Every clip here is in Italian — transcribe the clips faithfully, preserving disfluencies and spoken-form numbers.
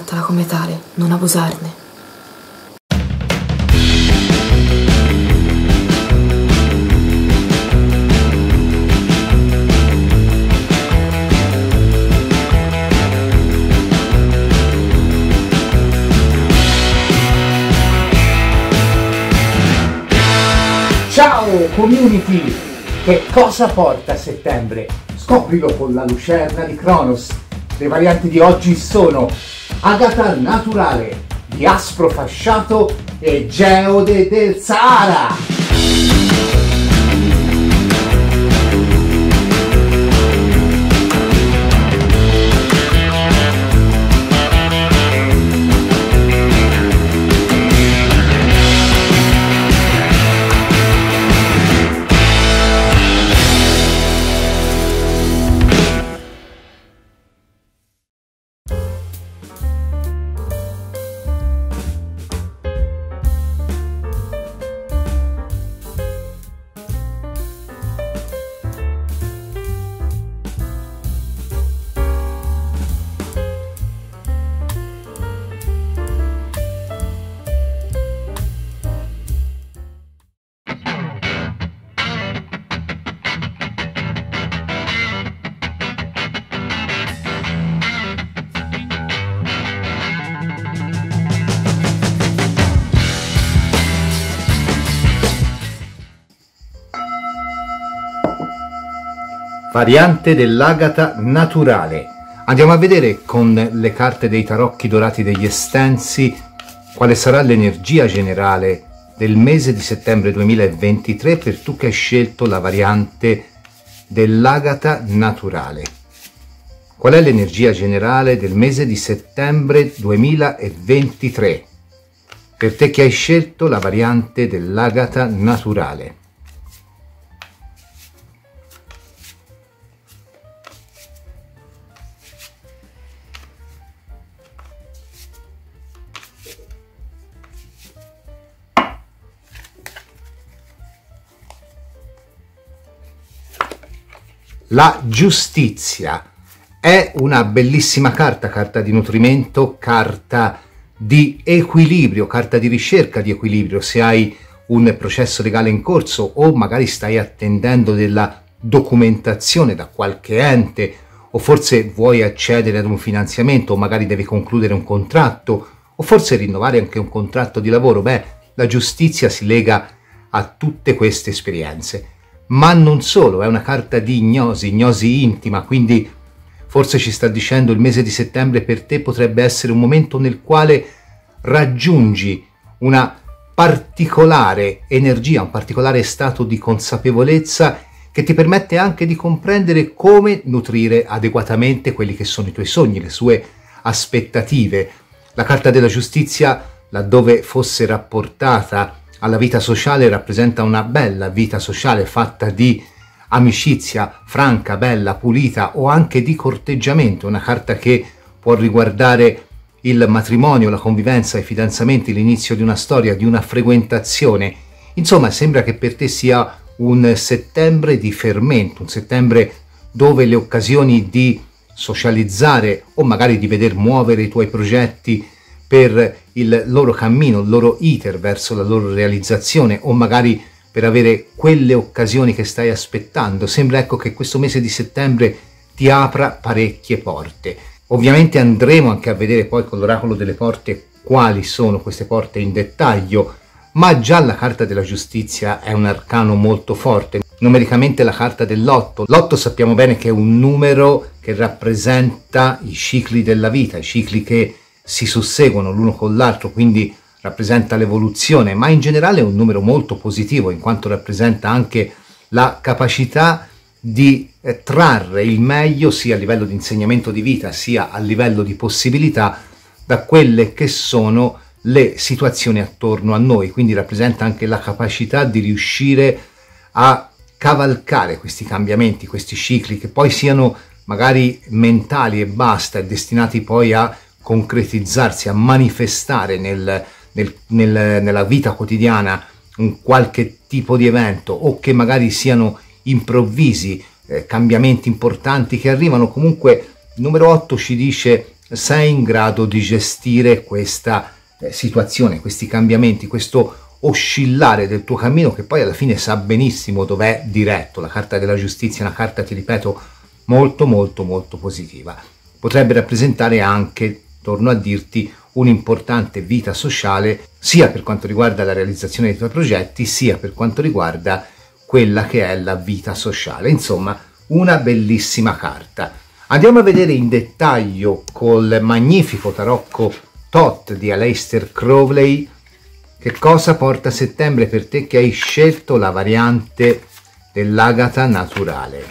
trattala come tale, non abusarne. Ciao community! Che cosa porta a settembre? Scoprilo con la lucerna di Cronos. Le varianti di oggi sono agata naturale, diaspro fasciato e geode del Sahara. Variante dell'agata naturale. Andiamo a vedere con le carte dei tarocchi dorati degli estensi quale sarà l'energia generale del mese di settembre duemilaventitré per tu che hai scelto la variante dell'agata naturale. Qual è l'energia generale del mese di settembre duemilaventitré per te che hai scelto la variante dell'agata naturale? La giustizia è una bellissima carta, carta di nutrimento, carta di equilibrio, carta di ricerca di equilibrio. Se hai un processo legale in corso o magari stai attendendo della documentazione da qualche ente o forse vuoi accedere ad un finanziamento o magari devi concludere un contratto o forse rinnovare anche un contratto di lavoro, beh, la giustizia si lega a tutte queste esperienze. Ma non solo, è una carta di gnosi, gnosi intima, quindi forse ci sta dicendo il mese di settembre per te potrebbe essere un momento nel quale raggiungi una particolare energia, un particolare stato di consapevolezza che ti permette anche di comprendere come nutrire adeguatamente quelli che sono i tuoi sogni, le sue aspettative. La carta della giustizia, laddove fosse rapportata alla vita sociale, rappresenta una bella vita sociale fatta di amicizia franca, bella, pulita o anche di corteggiamento, una carta che può riguardare il matrimonio, la convivenza, i fidanzamenti, l'inizio di una storia, di una frequentazione. Insomma, sembra che per te sia un settembre di fermento, un settembre dove le occasioni di socializzare o magari di veder muovere i tuoi progetti per il loro cammino, il loro iter verso la loro realizzazione o magari per avere quelle occasioni che stai aspettando. Sembra ecco che questo mese di settembre ti apra parecchie porte. Ovviamente andremo anche a vedere poi con l'oracolo delle porte quali sono queste porte in dettaglio, ma già la carta della giustizia è un arcano molto forte. Numericamente la carta dell'otto. L'otto sappiamo bene che è un numero che rappresenta i cicli della vita, i cicli che si susseguono l'uno con l'altro, quindi rappresenta l'evoluzione, ma in generale è un numero molto positivo in quanto rappresenta anche la capacità di eh, trarre il meglio sia a livello di insegnamento di vita sia a livello di possibilità da quelle che sono le situazioni attorno a noi, quindi rappresenta anche la capacità di riuscire a cavalcare questi cambiamenti, questi cicli che poi siano magari mentali e basta, e destinati poi a concretizzarsi, a manifestare nel, nel, nel, nella vita quotidiana un qualche tipo di evento o che magari siano improvvisi, eh, cambiamenti importanti che arrivano. Comunque il numero otto ci dice sei in grado di gestire questa eh, situazione, questi cambiamenti, questo oscillare del tuo cammino che poi alla fine sa benissimo dov'è diretto. La carta della giustizia è una carta, ti ripeto, molto molto molto positiva. Potrebbe rappresentare anche, torno a dirti, un'importante vita sociale sia per quanto riguarda la realizzazione dei tuoi progetti, sia per quanto riguarda quella che è la vita sociale. Insomma, una bellissima carta. Andiamo a vedere in dettaglio col magnifico tarocco Thoth di Aleister Crowley che cosa porta settembre per te che hai scelto la variante dell'agata naturale.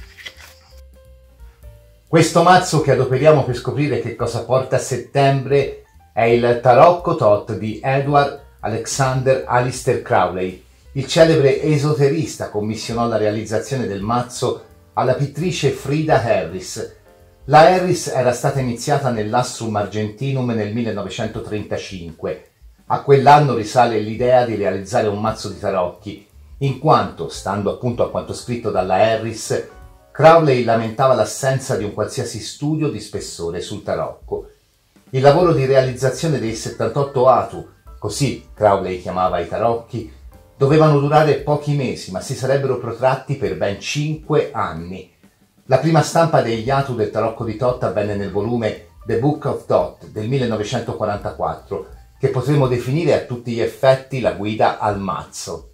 Questo mazzo che adoperiamo per scoprire che cosa porta a settembre è il tarocco Thoth di Edward Alexander Aleister Crowley. Il celebre esoterista commissionò la realizzazione del mazzo alla pittrice Frida Harris. La Harris era stata iniziata nell'Astrum Argentinum nel millenovecentotrentacinque. A quell'anno risale l'idea di realizzare un mazzo di tarocchi, in quanto, stando appunto a quanto scritto dalla Harris, Crowley lamentava l'assenza di un qualsiasi studio di spessore sul tarocco. Il lavoro di realizzazione dei settantotto atu, così Crowley chiamava i tarocchi, dovevano durare pochi mesi, ma si sarebbero protratti per ben cinque anni. La prima stampa degli atu del tarocco di Thoth avvenne nel volume The Book of Thoth del millenovecentoquarantaquattro, che potremmo definire a tutti gli effetti la guida al mazzo.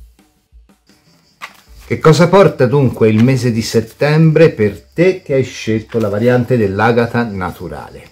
Che cosa porta dunque il mese di settembre per te che hai scelto la variante dell'agata naturale?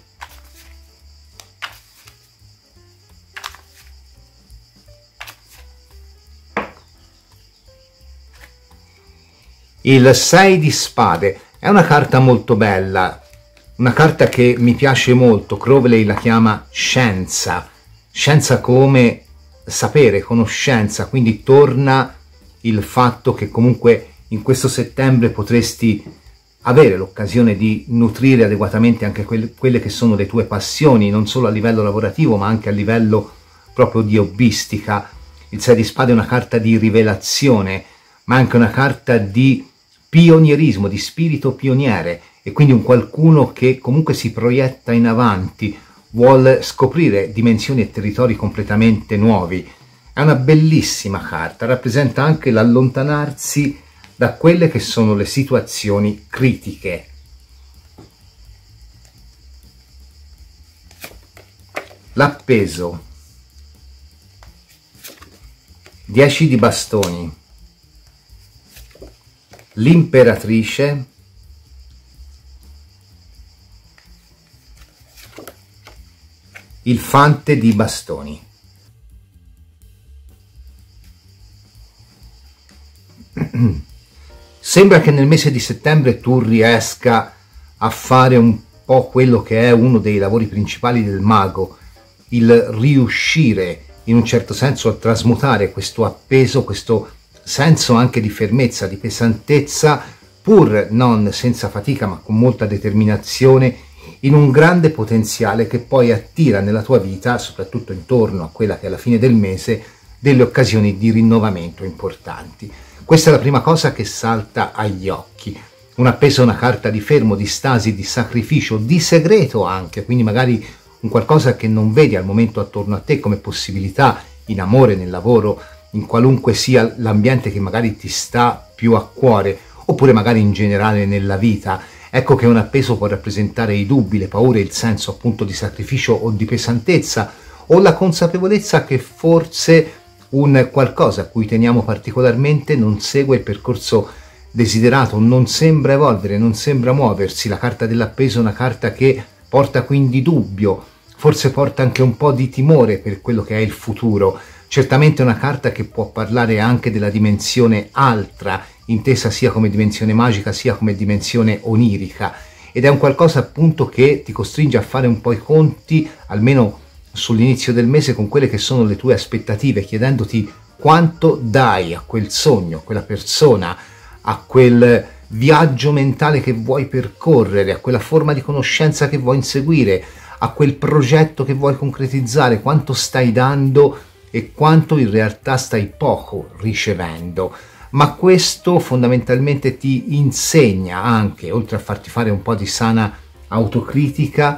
Il sei di spade è una carta molto bella, una carta che mi piace molto. Crowley la chiama scienza. Scienza come sapere, conoscenza, quindi torna il fatto che comunque in questo settembre potresti avere l'occasione di nutrire adeguatamente anche quelle, quelle che sono le tue passioni, non solo a livello lavorativo ma anche a livello proprio di hobbistica. Il sei di spade è una carta di rivelazione, ma anche una carta di pionierismo, di spirito pioniere, e quindi un qualcuno che comunque si proietta in avanti, vuol scoprire dimensioni e territori completamente nuovi. È una bellissima carta, rappresenta anche l'allontanarsi da quelle che sono le situazioni critiche. L'appeso, dieci di bastoni, l'imperatrice, il fante di bastoni. Sembra che nel mese di settembre tu riesca a fare un po' quello che è uno dei lavori principali del mago, il riuscire in un certo senso a trasmutare questo appeso, questo senso anche di fermezza, di pesantezza, pur non senza fatica ma con molta determinazione, in un grande potenziale che poi attira nella tua vita, soprattutto intorno a quella che è la fine del mese, delle occasioni di rinnovamento importanti. Questa è la prima cosa che salta agli occhi. Un appeso è una carta di fermo, di stasi, di sacrificio, di segreto anche, quindi magari un qualcosa che non vedi al momento attorno a te come possibilità in amore, nel lavoro, in qualunque sia l'ambiente che magari ti sta più a cuore, oppure magari in generale nella vita. Ecco che un appeso può rappresentare i dubbi, le paure, il senso appunto di sacrificio o di pesantezza, o la consapevolezza che forse un qualcosa a cui teniamo particolarmente non segue il percorso desiderato, non sembra evolvere, non sembra muoversi. La carta dell'appeso è una carta che porta quindi dubbio, forse porta anche un po' di timore per quello che è il futuro. Certamente è una carta che può parlare anche della dimensione altra, intesa sia come dimensione magica sia come dimensione onirica, ed è un qualcosa appunto che ti costringe a fare un po' i conti, almeno sull'inizio del mese, con quelle che sono le tue aspettative, chiedendoti quanto dai a quel sogno, a quella persona, a quel viaggio mentale che vuoi percorrere, a quella forma di conoscenza che vuoi inseguire, a quel progetto che vuoi concretizzare, quanto stai dando e quanto in realtà stai poco ricevendo. Ma questo fondamentalmente ti insegna anche, oltre a farti fare un po' di sana autocritica,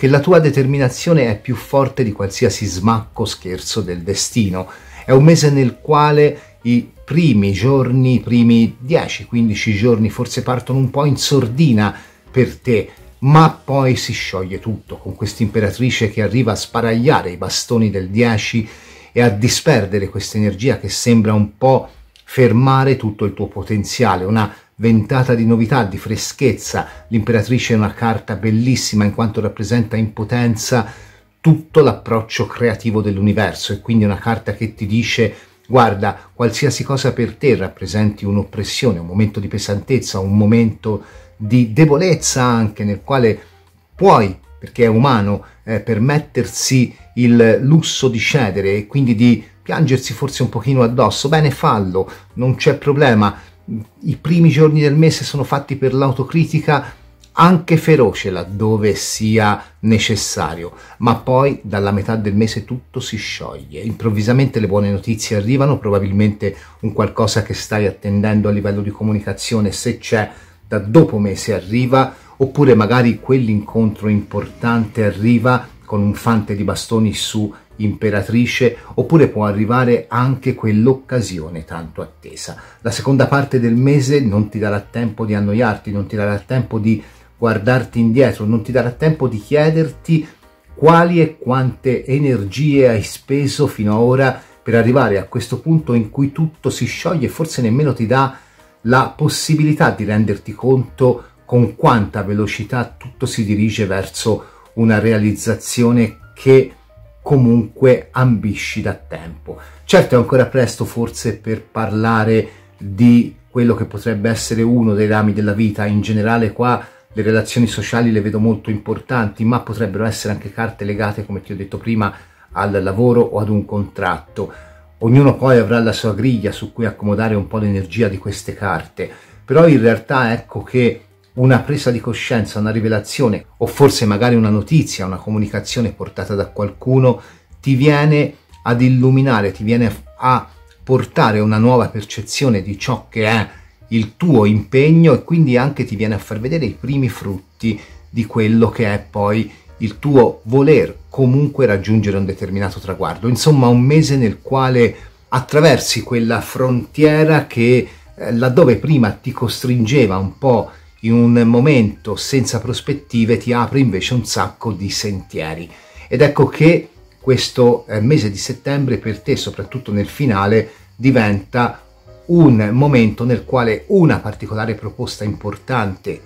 che la tua determinazione è più forte di qualsiasi smacco scherzo del destino. È un mese nel quale i primi giorni, i primi dieci quindici giorni forse partono un po' in sordina per te, ma poi si scioglie tutto con questa imperatrice che arriva a sparagliare i bastoni del dieci e a disperdere questa energia che sembra un po' fermare tutto il tuo potenziale, una ventata di novità, di freschezza. L'imperatrice è una carta bellissima in quanto rappresenta in potenza tutto l'approccio creativo dell'universo, e quindi è una carta che ti dice: guarda, qualsiasi cosa per te rappresenti un'oppressione, un momento di pesantezza, un momento di debolezza anche, nel quale puoi, perché è umano, eh, permettersi il lusso di cedere e quindi di piangersi forse un pochino addosso. Bene, fallo, non c'è problema. I primi giorni del mese sono fatti per l'autocritica, anche feroce laddove sia necessario, ma poi dalla metà del mese tutto si scioglie, improvvisamente le buone notizie arrivano, probabilmente un qualcosa che stai attendendo a livello di comunicazione, se c'è, da dopo mese arriva, oppure magari quell'incontro importante arriva con un fante di bastoni su imperatrice, oppure può arrivare anche quell'occasione tanto attesa. La seconda parte del mese non ti darà tempo di annoiarti, non ti darà tempo di guardarti indietro, non ti darà tempo di chiederti quali e quante energie hai speso fino ad ora per arrivare a questo punto in cui tutto si scioglie e forse nemmeno ti dà la possibilità di renderti conto con quanta velocità tutto si dirige verso una realizzazione che comunque ambisci da tempo. Certo, è ancora presto forse per parlare di quello che potrebbe essere uno dei rami della vita. In generale qua le relazioni sociali le vedo molto importanti, ma potrebbero essere anche carte legate, come ti ho detto prima, al lavoro o ad un contratto. Ognuno poi avrà la sua griglia su cui accomodare un po' l'energia di queste carte, però in realtà ecco che una presa di coscienza, una rivelazione o forse magari una notizia, una comunicazione portata da qualcuno ti viene ad illuminare, ti viene a portare una nuova percezione di ciò che è il tuo impegno, e quindi anche ti viene a far vedere i primi frutti di quello che è poi il tuo voler comunque raggiungere un determinato traguardo. Insomma, un mese nel quale attraversi quella frontiera che eh, laddove prima ti costringeva un po' in un momento senza prospettive, ti apre invece un sacco di sentieri. Ed ecco che questo eh, mese di settembre per te, soprattutto nel finale, diventa un momento nel quale una particolare proposta importante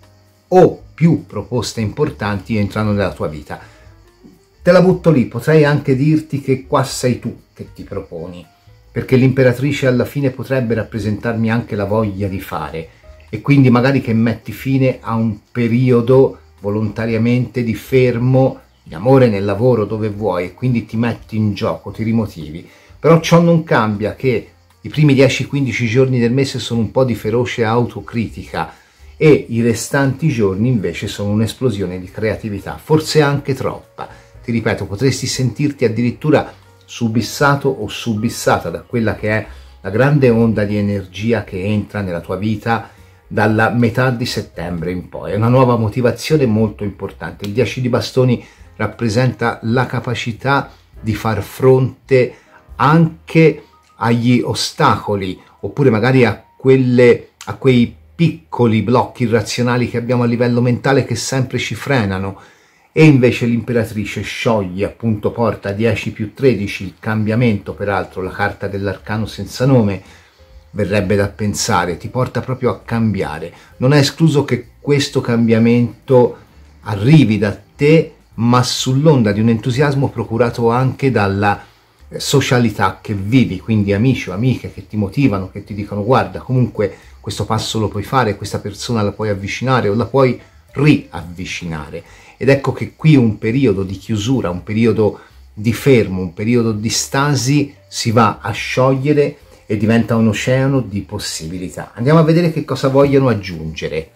o più proposte importanti entrano nella tua vita. Te la butto lì, potrei anche dirti che qua sei tu che ti proponi, perché l'imperatrice alla fine potrebbe rappresentarmi anche la voglia di fare, e quindi magari che metti fine a un periodo volontariamente di fermo, di amore nel lavoro dove vuoi, e quindi ti metti in gioco, ti rimotivi. Però ciò non cambia che i primi dieci quindici giorni del mese sono un po' di feroce autocritica e i restanti giorni invece sono un'esplosione di creatività, forse anche troppa. Ti ripeto, potresti sentirti addirittura subissato o subissata da quella che è la grande onda di energia che entra nella tua vita dalla metà di settembre in poi. È una nuova motivazione molto importante. Il dieci di bastoni rappresenta la capacità di far fronte anche agli ostacoli, oppure magari a quelle a quei piccoli blocchi irrazionali che abbiamo a livello mentale che sempre ci frenano. E invece l'imperatrice scioglie, appunto, porta dieci più tredici, il cambiamento, peraltro la carta dell'arcano senza nome, verrebbe da pensare, ti porta proprio a cambiare. Non è escluso che questo cambiamento arrivi da te, ma sull'onda di un entusiasmo procurato anche dalla socialità che vivi, quindi amici o amiche che ti motivano, che ti dicono: guarda, comunque questo passo lo puoi fare, questa persona la puoi avvicinare o la puoi riavvicinare. Ed ecco che qui un periodo di chiusura, un periodo di fermo, un periodo di stasi si va a sciogliere e diventa un oceano di possibilità. Andiamo a vedere che cosa vogliono aggiungere.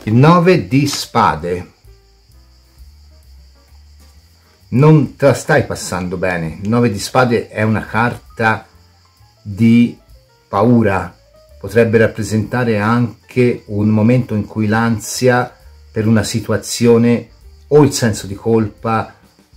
Il nove di spade. Non te la stai passando bene. Il nove di spade è una carta di paura. Potrebbe rappresentare anche un momento in cui l'ansia per una situazione o il senso di colpa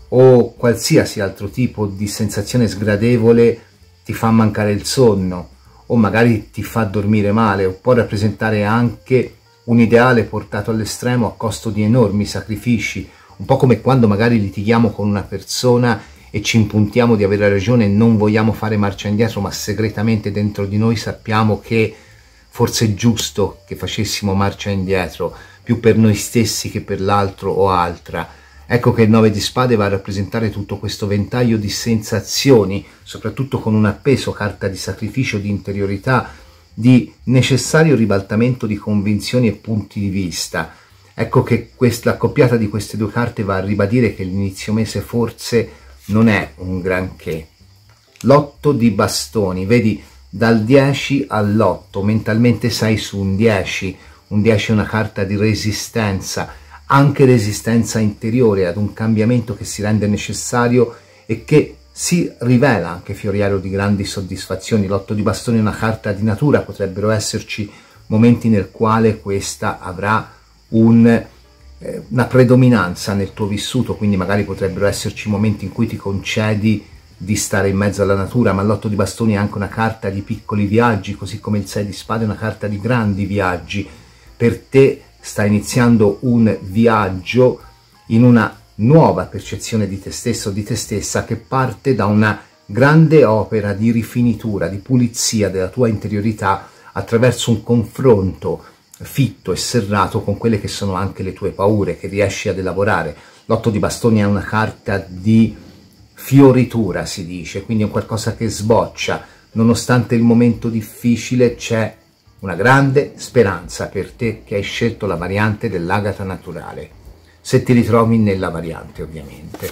o qualsiasi altro tipo di sensazione sgradevole ti fa mancare il sonno o magari ti fa dormire male, o può rappresentare anche un ideale portato all'estremo a costo di enormi sacrifici, un po' come quando magari litighiamo con una persona e ci impuntiamo di avere ragione e non vogliamo fare marcia indietro, ma segretamente dentro di noi sappiamo che forse è giusto che facessimo marcia indietro, più per noi stessi che per l'altro o altra. Ecco che il nove di spade va a rappresentare tutto questo ventaglio di sensazioni, soprattutto con un appeso, carta di sacrificio, di interiorità, di necessario ribaltamento di convinzioni e punti di vista. Ecco che questa accoppiata di queste due carte va a ribadire che l'inizio mese forse non è un granché. L'otto di bastoni, vedi, dal dieci all'otto, mentalmente sei su un dieci, un dieci è una carta di resistenza, anche resistenza interiore ad un cambiamento che si rende necessario e che si rivela anche fioriero di grandi soddisfazioni. L'otto di bastoni è una carta di natura, potrebbero esserci momenti nel quale questa avrà un, eh, una predominanza nel tuo vissuto, quindi magari potrebbero esserci momenti in cui ti concedi di stare in mezzo alla natura, ma l'otto di bastoni è anche una carta di piccoli viaggi, così come il sei di spade è una carta di grandi viaggi. Per te sta iniziando un viaggio in una nuova percezione di te stesso o di te stessa che parte da una grande opera di rifinitura, di pulizia della tua interiorità attraverso un confronto fitto e serrato con quelle che sono anche le tue paure che riesci ad elaborare. L'otto di bastoni è una carta di fioritura, si dice, quindi è un qualcosa che sboccia. Nonostante il momento difficile c'è una grande speranza per te che hai scelto la variante dell'agata naturale, se ti ritrovi nella variante ovviamente.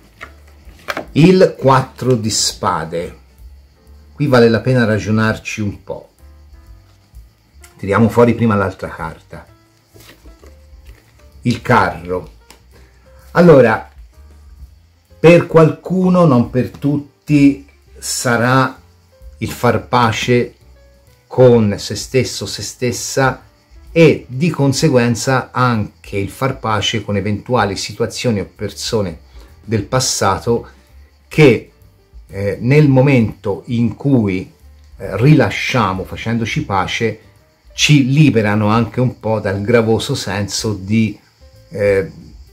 Il quattro di spade, qui vale la pena ragionarci un po'. Tiriamo fuori prima l'altra carta, il carro. Allora, per qualcuno, non per tutti, sarà il far pace con se stesso, se stessa, e di conseguenza anche il far pace con eventuali situazioni o persone del passato che eh, nel momento in cui eh, rilasciamo facendoci pace ci liberano anche un po' dal gravoso senso di eh,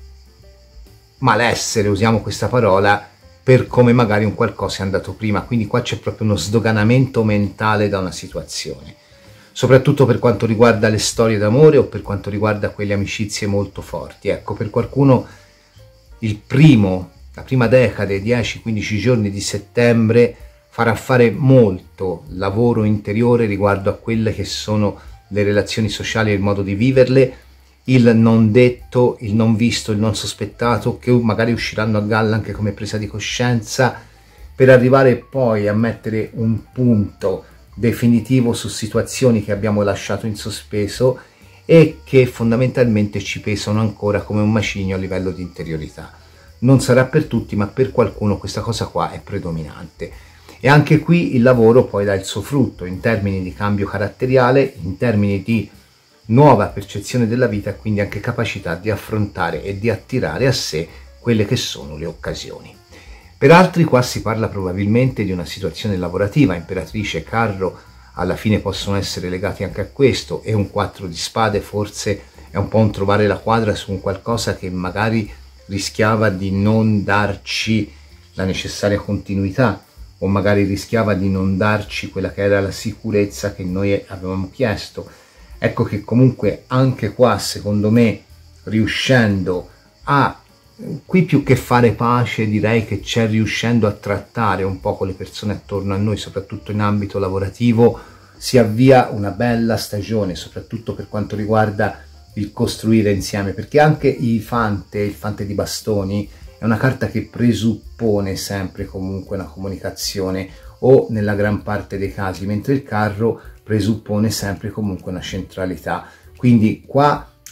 malessere, usiamo questa parola, per come magari un qualcosa è andato prima. Quindi qua c'è proprio uno sdoganamento mentale da una situazione, soprattutto per quanto riguarda le storie d'amore o per quanto riguarda quelle amicizie molto forti. Ecco, per qualcuno il primo, la prima decade, dieci quindici giorni di settembre, farà fare molto lavoro interiore riguardo a quelle che sono le relazioni sociali e il modo di viverle, il non detto, il non visto, il non sospettato, che magari usciranno a galla anche come presa di coscienza, per arrivare poi a mettere un punto definitivo su situazioni che abbiamo lasciato in sospeso e che fondamentalmente ci pesano ancora come un macigno a livello di interiorità. Non sarà per tutti, ma per qualcuno questa cosa qua è predominante. E anche qui il lavoro poi dà il suo frutto in termini di cambio caratteriale, in termini di nuova percezione della vita e quindi anche capacità di affrontare e di attirare a sé quelle che sono le occasioni. Per altri qua si parla probabilmente di una situazione lavorativa, imperatrice e carro alla fine possono essere legati anche a questo, e un quattro di spade forse è un po' un trovare la quadra su un qualcosa che magari rischiava di non darci la necessaria continuità o magari rischiava di non darci quella che era la sicurezza che noi avevamo chiesto. Ecco che comunque anche qua, secondo me, riuscendo a, qui più che fare pace, direi che c'è riuscendo a trattare un po' con le persone attorno a noi, soprattutto in ambito lavorativo, si avvia una bella stagione, soprattutto per quanto riguarda il costruire insieme, perché anche il fante, il fante di bastoni, è una carta che presuppone sempre comunque una comunicazione, o nella gran parte dei casi, mentre il carro presuppone sempre comunque una centralità. Quindi qua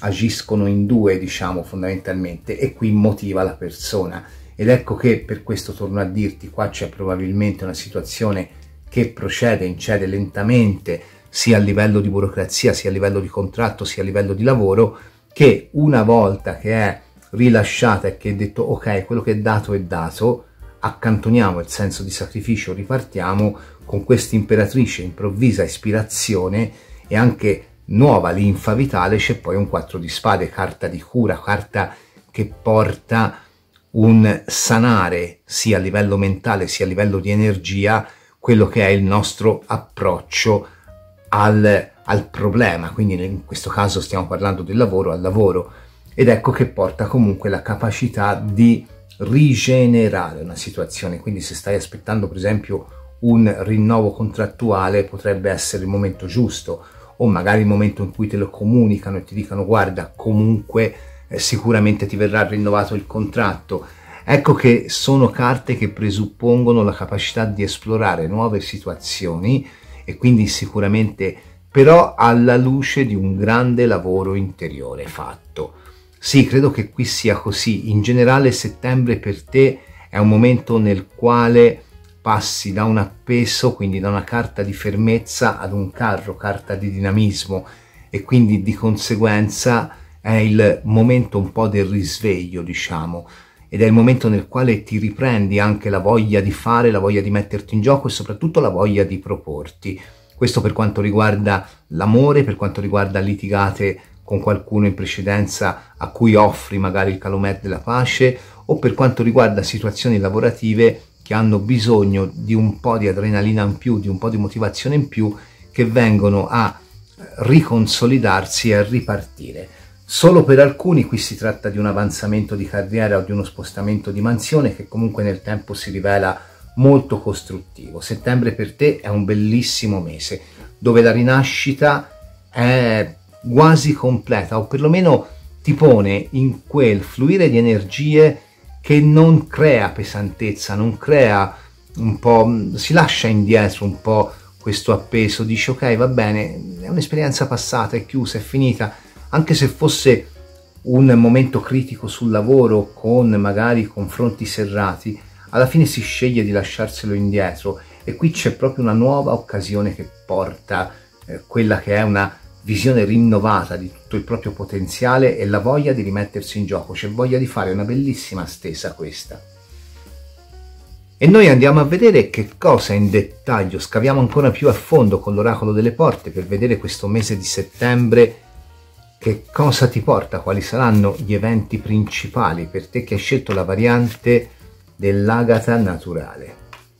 agiscono in due, diciamo, fondamentalmente, e qui motiva la persona. Ed ecco che per questo torno a dirti, qua c'è probabilmente una situazione che procede, incede lentamente, sia a livello di burocrazia, sia a livello di contratto, sia a livello di lavoro, che una volta che è rilasciata e che è detto ok, quello che è dato è dato, accantoniamo il senso di sacrificio, ripartiamo con questa imperatrice, improvvisa ispirazione e anche nuova linfa vitale. C'è poi un quattro di spade, carta di cura, carta che porta un sanare sia a livello mentale sia a livello di energia quello che è il nostro approccio al, al problema, quindi in questo caso stiamo parlando del lavoro, al lavoro, ed ecco che porta comunque la capacità di rigenerare una situazione. Quindi se stai aspettando per esempio un rinnovo contrattuale, potrebbe essere il momento giusto, o magari il momento in cui te lo comunicano e ti dicono guarda, comunque eh, sicuramente ti verrà rinnovato il contratto. Ecco che sono carte che presuppongono la capacità di esplorare nuove situazioni, e quindi sicuramente però alla luce di un grande lavoro interiore fatto. Sì, credo che qui sia così. In generale settembre per te è un momento nel quale passi da un appeso, quindi da una carta di fermezza, ad un carro, carta di dinamismo, e quindi di conseguenza è il momento un po' del risveglio, diciamo, ed è il momento nel quale ti riprendi anche la voglia di fare, la voglia di metterti in gioco e soprattutto la voglia di proporti. Questo per quanto riguarda l'amore, per quanto riguarda litigate con qualcuno in precedenza a cui offri magari il calumet della pace, o per quanto riguarda situazioni lavorative che hanno bisogno di un po' di adrenalina in più, di un po' di motivazione in più, che vengono a riconsolidarsi e a ripartire. Solo per alcuni qui si tratta di un avanzamento di carriera o di uno spostamento di mansione che comunque nel tempo si rivela molto costruttivo. Settembre per te è un bellissimo mese dove la rinascita è quasi completa, o perlomeno ti pone in quel fluire di energie che non crea pesantezza, non crea un po', si lascia indietro un po' questo appeso, dice ok, va bene, è un'esperienza passata, è chiusa, è finita. Anche se fosse un momento critico sul lavoro con magari confronti serrati, alla fine si sceglie di lasciarselo indietro, e qui c'è proprio una nuova occasione che porta eh, quella che è una visione rinnovata di tutto il proprio potenziale e la voglia di rimettersi in gioco. C'è voglia di fare una bellissima stesa questa. E noi andiamo a vedere che cosa in dettaglio, scaviamo ancora più a fondo con l'oracolo delle porte per vedere questo mese di settembre che cosa ti porta, quali saranno gli eventi principali per te che hai scelto la variante dell'agata naturale.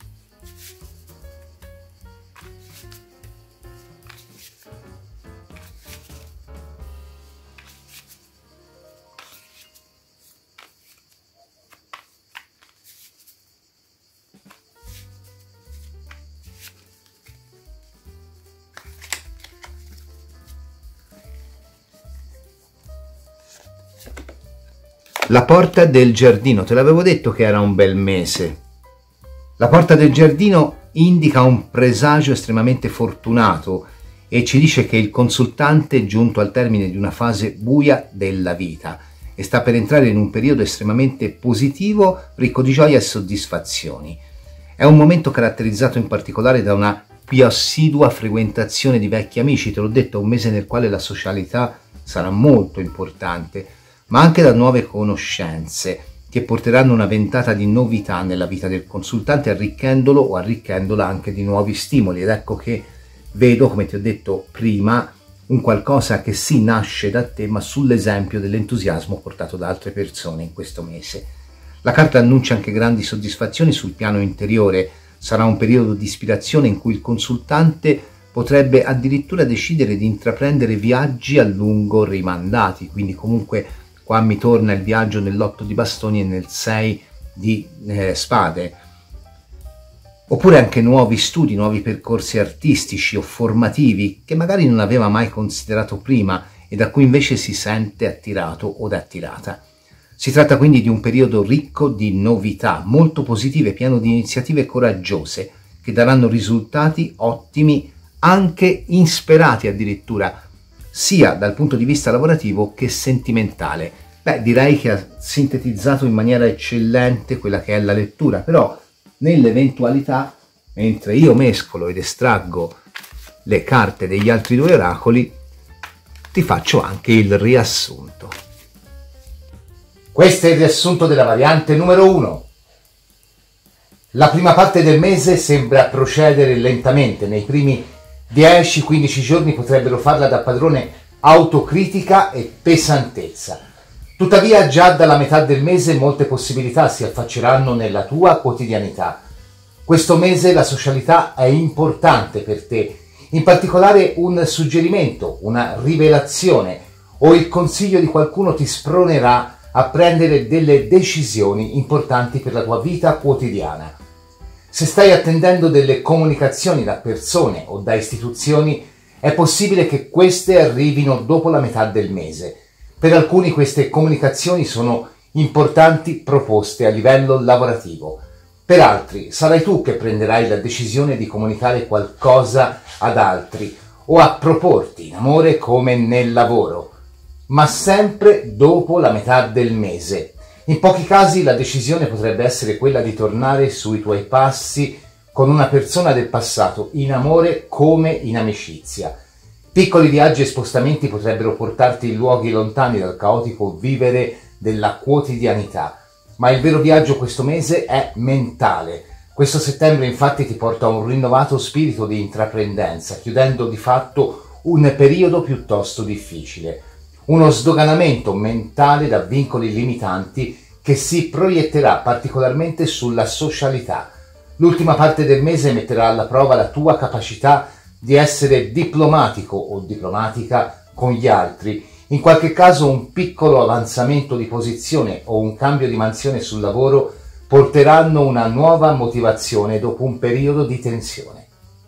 La porta del giardino, te l'avevo detto che era un bel mese. La porta del giardino indica un presagio estremamente fortunato e ci dice che il consultante è giunto al termine di una fase buia della vita e sta per entrare in un periodo estremamente positivo, ricco di gioia e soddisfazioni. È un momento caratterizzato in particolare da una più assidua frequentazione di vecchi amici, te l'ho detto, è un mese nel quale la socialità sarà molto importante, ma anche da nuove conoscenze che porteranno una ventata di novità nella vita del consultante, arricchendolo o arricchendola anche di nuovi stimoli. Ed ecco che vedo, come ti ho detto prima, un qualcosa che sì nasce da te, ma sull'esempio dell'entusiasmo portato da altre persone in questo mese. La carta annuncia anche grandi soddisfazioni sul piano interiore. Sarà un periodo di ispirazione in cui il consultante potrebbe addirittura decidere di intraprendere viaggi a lungo rimandati, quindi comunque qua mi torna il viaggio nell'otto di bastoni e nel sei di eh, spade, oppure anche nuovi studi, nuovi percorsi artistici o formativi che magari non aveva mai considerato prima e da cui invece si sente attirato o attirata. Si tratta quindi di un periodo ricco di novità, molto positive, pieno di iniziative coraggiose che daranno risultati ottimi, anche insperati addirittura. sia dal punto di vista lavorativo che sentimentale. Beh, direi che ha sintetizzato in maniera eccellente quella che è la lettura, però nell'eventualità, mentre io mescolo ed estraggo le carte degli altri due oracoli, ti faccio anche il riassunto. Questo è il riassunto della variante numero uno. La prima parte del mese sembra procedere lentamente, nei primi dieci quindici giorni potrebbero farla da padrone autocritica e pesantezza. Tuttavia già dalla metà del mese molte possibilità si affacceranno nella tua quotidianità. Questo mese la socialità è importante per te, in particolare un suggerimento, una rivelazione o il consiglio di qualcuno ti spronerà a prendere delle decisioni importanti per la tua vita quotidiana. Se stai attendendo delle comunicazioni da persone o da istituzioni, è possibile che queste arrivino dopo la metà del mese. Per alcuni queste comunicazioni sono importanti proposte a livello lavorativo. Per altri sarai tu che prenderai la decisione di comunicare qualcosa ad altri o a proporti in amore come nel lavoro, ma sempre dopo la metà del mese. In pochi casi la decisione potrebbe essere quella di tornare sui tuoi passi con una persona del passato, in amore come in amicizia. Piccoli viaggi e spostamenti potrebbero portarti in luoghi lontani dal caotico vivere della quotidianità, ma il vero viaggio questo mese è mentale. Questo settembre infatti ti porta a un rinnovato spirito di intraprendenza, chiudendo di fatto un periodo piuttosto difficile. Uno sdoganamento mentale da vincoli limitanti che si proietterà particolarmente sulla socialità. L'ultima parte del mese metterà alla prova la tua capacità di essere diplomatico o diplomatica con gli altri. In qualche caso un piccolo avanzamento di posizione o un cambio di mansione sul lavoro porteranno una nuova motivazione dopo un periodo di tensione.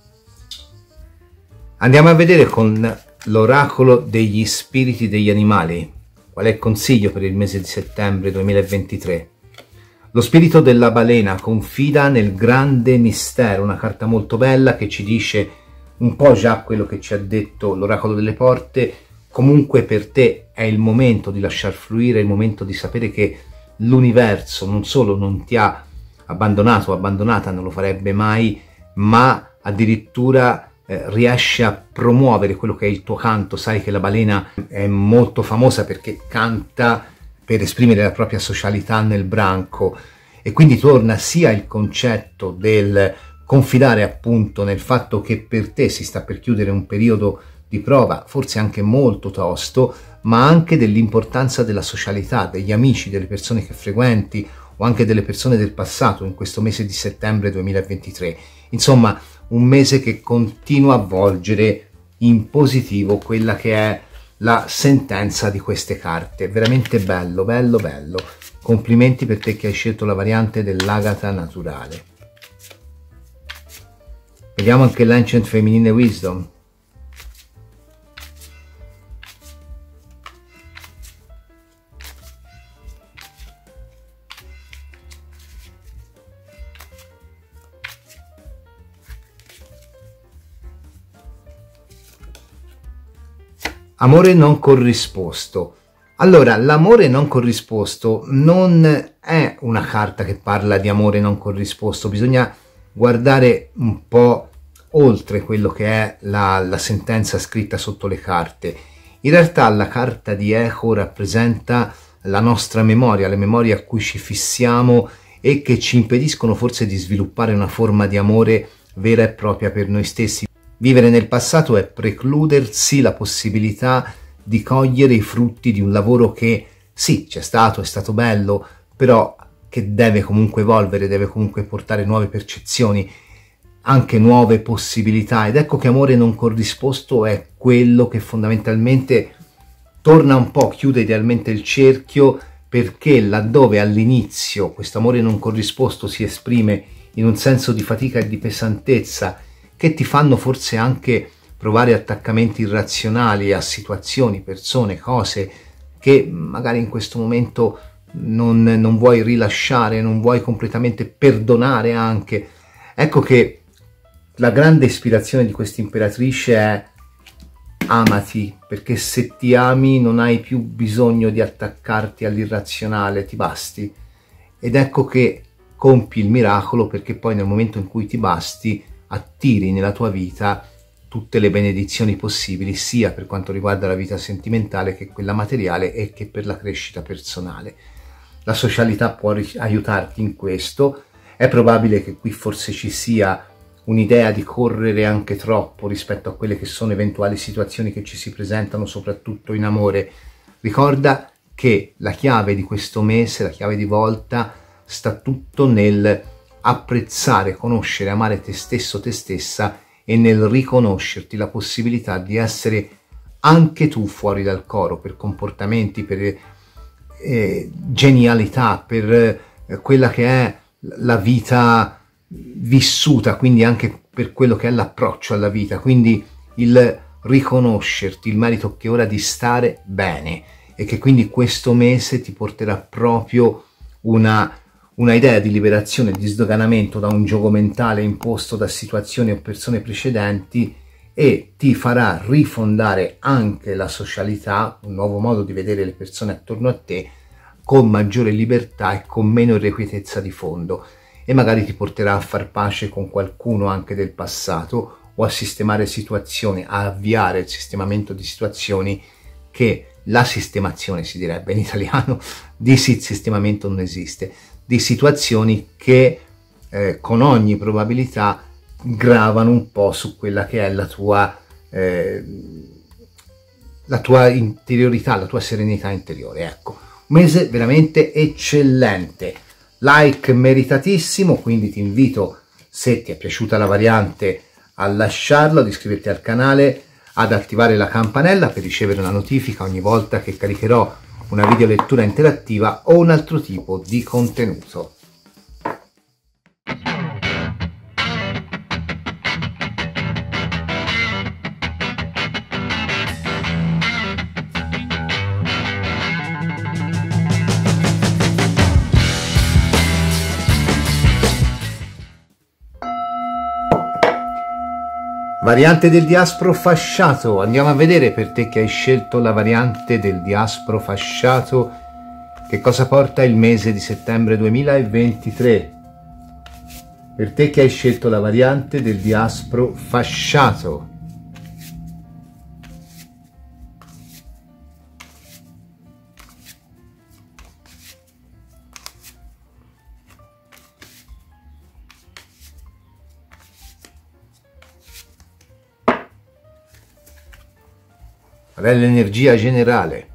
Andiamo a vedere con l'oracolo degli spiriti degli animali. Qual è il consiglio per il mese di settembre duemilaventitré? Lo spirito della balena confida nel grande mistero, una carta molto bella che ci dice un po' già quello che ci ha detto l'oracolo delle porte. Comunque per te è il momento di lasciar fluire, è il momento di sapere che l'universo non solo non ti ha abbandonato o abbandonata, non lo farebbe mai, ma addirittura eh, riesce a promuovere quello che è il tuo canto. Sai che la balena è molto famosa perché canta per esprimere la propria socialità nel branco, e quindi torna sia il concetto del confidare appunto nel fatto che per te si sta per chiudere un periodo di prova, forse anche molto tosto, ma anche dell'importanza della socialità, degli amici, delle persone che frequenti o anche delle persone del passato in questo mese di settembre duemilaventitré. Insomma, un mese che continua a volgere in positivo quella che è la sentenza di queste carte. Veramente bello, bello, bello. Complimenti per te che hai scelto la variante dell'agata naturale. Vediamo anche l'Ancient Feminine Wisdom. Amore non corrisposto. Allora, l'amore non corrisposto non è una carta che parla di amore non corrisposto, bisogna guardare un po' oltre quello che è la, la sentenza scritta sotto le carte. In realtà la carta di Eco rappresenta la nostra memoria, le memorie a cui ci fissiamo e che ci impediscono forse di sviluppare una forma di amore vera e propria per noi stessi. Vivere nel passato è precludersi la possibilità di cogliere i frutti di un lavoro che sì, c'è stato, è stato bello, però che deve comunque evolvere, deve comunque portare nuove percezioni, anche nuove possibilità. Ed ecco che amore non corrisposto è quello che fondamentalmente torna un po', chiude idealmente il cerchio, perché laddove all'inizio questo amore non corrisposto si esprime in un senso di fatica e di pesantezza che ti fanno forse anche provare attaccamenti irrazionali a situazioni, persone, cose che magari in questo momento non, non vuoi rilasciare, non vuoi completamente perdonare anche. Ecco che la grande ispirazione di questa imperatrice è amati, perché se ti ami non hai più bisogno di attaccarti all'irrazionale, ti basti. Ed ecco che compi il miracolo, perché poi nel momento in cui ti basti attiri nella tua vita tutte le benedizioni possibili, sia per quanto riguarda la vita sentimentale che quella materiale e che per la crescita personale. La socialità può aiutarti in questo. È probabile che qui forse ci sia un'idea di correre anche troppo rispetto a quelle che sono eventuali situazioni che ci si presentano, soprattutto in amore. Ricorda che la chiave di questo mese, la chiave di volta, sta tutto nel apprezzare, conoscere, amare te stesso, te stessa, e nel riconoscerti la possibilità di essere anche tu fuori dal coro per comportamenti, per eh, genialità, per eh, quella che è la vita vissuta, quindi anche per quello che è l'approccio alla vita, quindi il riconoscerti il merito che ora di stare bene, e che quindi questo mese ti porterà proprio una una idea di liberazione, di sdoganamento da un gioco mentale imposto da situazioni o persone precedenti, e ti farà rifondare anche la socialità, un nuovo modo di vedere le persone attorno a te, con maggiore libertà e con meno irrequietezza di fondo, e magari ti porterà a far pace con qualcuno anche del passato, o a sistemare situazioni, a avviare il sistemamento di situazioni che la sistemazione, si direbbe in italiano, di sistemamento non esiste, di situazioni che eh, con ogni probabilità gravano un po' su quella che è la tua, eh, la tua interiorità, la tua serenità interiore. Ecco, un mese veramente eccellente, like meritatissimo, quindi ti invito, se ti è piaciuta la variante, a lasciarlo, ad iscriverti al canale, ad attivare la campanella per ricevere una notifica ogni volta che caricherò una video lettura interattiva o un altro tipo di contenuto. Variante del diaspro fasciato. Andiamo a vedere, per te che hai scelto la variante del diaspro fasciato, che cosa porta il mese di settembre duemilaventitré. Per te che hai scelto la variante del diaspro fasciato. Qual è l'energia generale?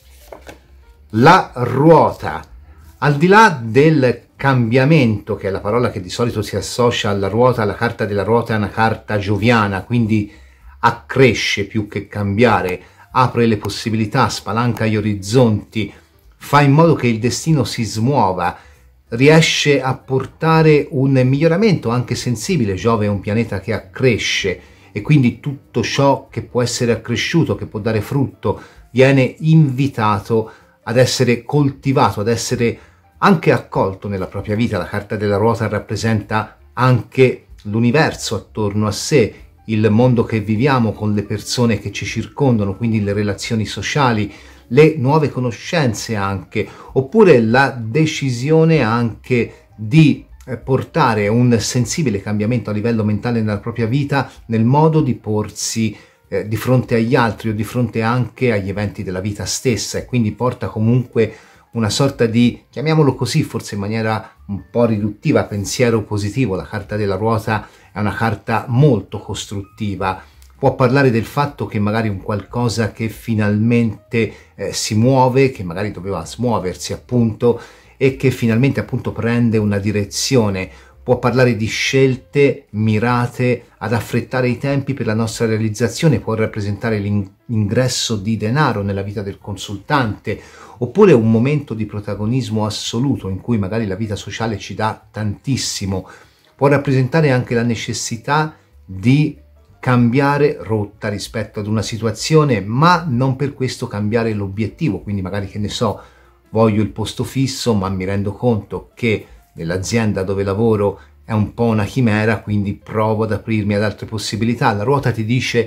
La ruota. Al di là del cambiamento, che è la parola che di solito si associa alla ruota, la carta della ruota è una carta gioviana, quindi accresce più che cambiare, apre le possibilità, spalanca gli orizzonti, fa in modo che il destino si smuova, riesce a portare un miglioramento anche sensibile. Giove è un pianeta che accresce, e quindi tutto ciò che può essere accresciuto, che può dare frutto, viene invitato ad essere coltivato, ad essere anche accolto nella propria vita. La carta della ruota rappresenta anche l'universo attorno a sé, il mondo che viviamo con le persone che ci circondano, quindi le relazioni sociali, le nuove conoscenze anche, oppure la decisione anche di portare un sensibile cambiamento a livello mentale nella propria vita, nel modo di porsi eh, di fronte agli altri o di fronte anche agli eventi della vita stessa, e quindi porta comunque una sorta di, chiamiamolo così, forse in maniera un po' riduttiva, pensiero positivo. La carta della ruota è una carta molto costruttiva, può parlare del fatto che magari un qualcosa che finalmente eh, si muove, che magari doveva smuoversi appunto, e che finalmente appunto prende una direzione. Può parlare di scelte mirate ad affrettare i tempi per la nostra realizzazione, può rappresentare l'ingresso di denaro nella vita del consultante, oppure un momento di protagonismo assoluto in cui magari la vita sociale ci dà tantissimo. Può rappresentare anche la necessità di cambiare rotta rispetto ad una situazione, ma non per questo cambiare l'obiettivo. Quindi magari, che ne so, voglio il posto fisso, ma mi rendo conto che nell'azienda dove lavoro è un po' una chimera, quindi provo ad aprirmi ad altre possibilità. La ruota ti dice: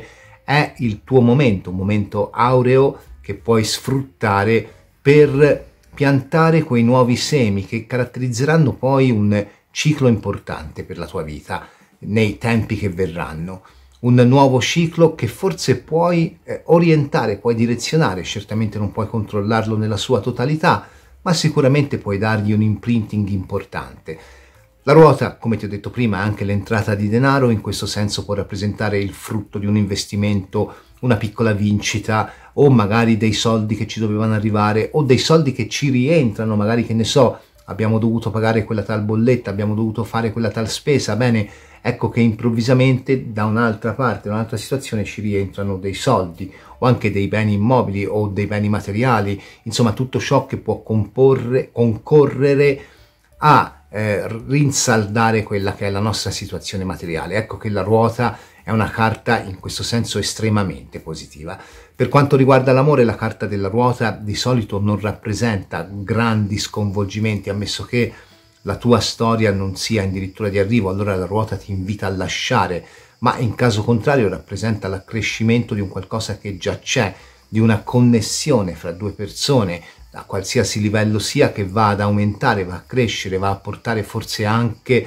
è il tuo momento, un momento aureo che puoi sfruttare per piantare quei nuovi semi che caratterizzeranno poi un ciclo importante per la tua vita nei tempi che verranno. Un nuovo ciclo che forse puoi eh, orientare, puoi direzionare, certamente non puoi controllarlo nella sua totalità, ma sicuramente puoi dargli un imprinting importante. La ruota, come ti ho detto prima, è anche l'entrata di denaro, in questo senso può rappresentare il frutto di un investimento, una piccola vincita, o magari dei soldi che ci dovevano arrivare, o dei soldi che ci rientrano, magari, che ne so, abbiamo dovuto pagare quella tal bolletta, abbiamo dovuto fare quella tal spesa, bene, ecco che improvvisamente da un'altra parte, da un'altra situazione ci rientrano dei soldi, o anche dei beni immobili o dei beni materiali, insomma tutto ciò che può comporre, concorrere a eh, rinsaldare quella che è la nostra situazione materiale. Ecco che la ruota è una carta in questo senso estremamente positiva. Per quanto riguarda l'amore, la carta della ruota di solito non rappresenta grandi sconvolgimenti, ammesso che la tua storia non sia addirittura di arrivo, allora la ruota ti invita a lasciare, ma in caso contrario rappresenta l'accrescimento di un qualcosa che già c'è, di una connessione fra due persone, a qualsiasi livello sia, che va ad aumentare, va a crescere, va a portare forse anche,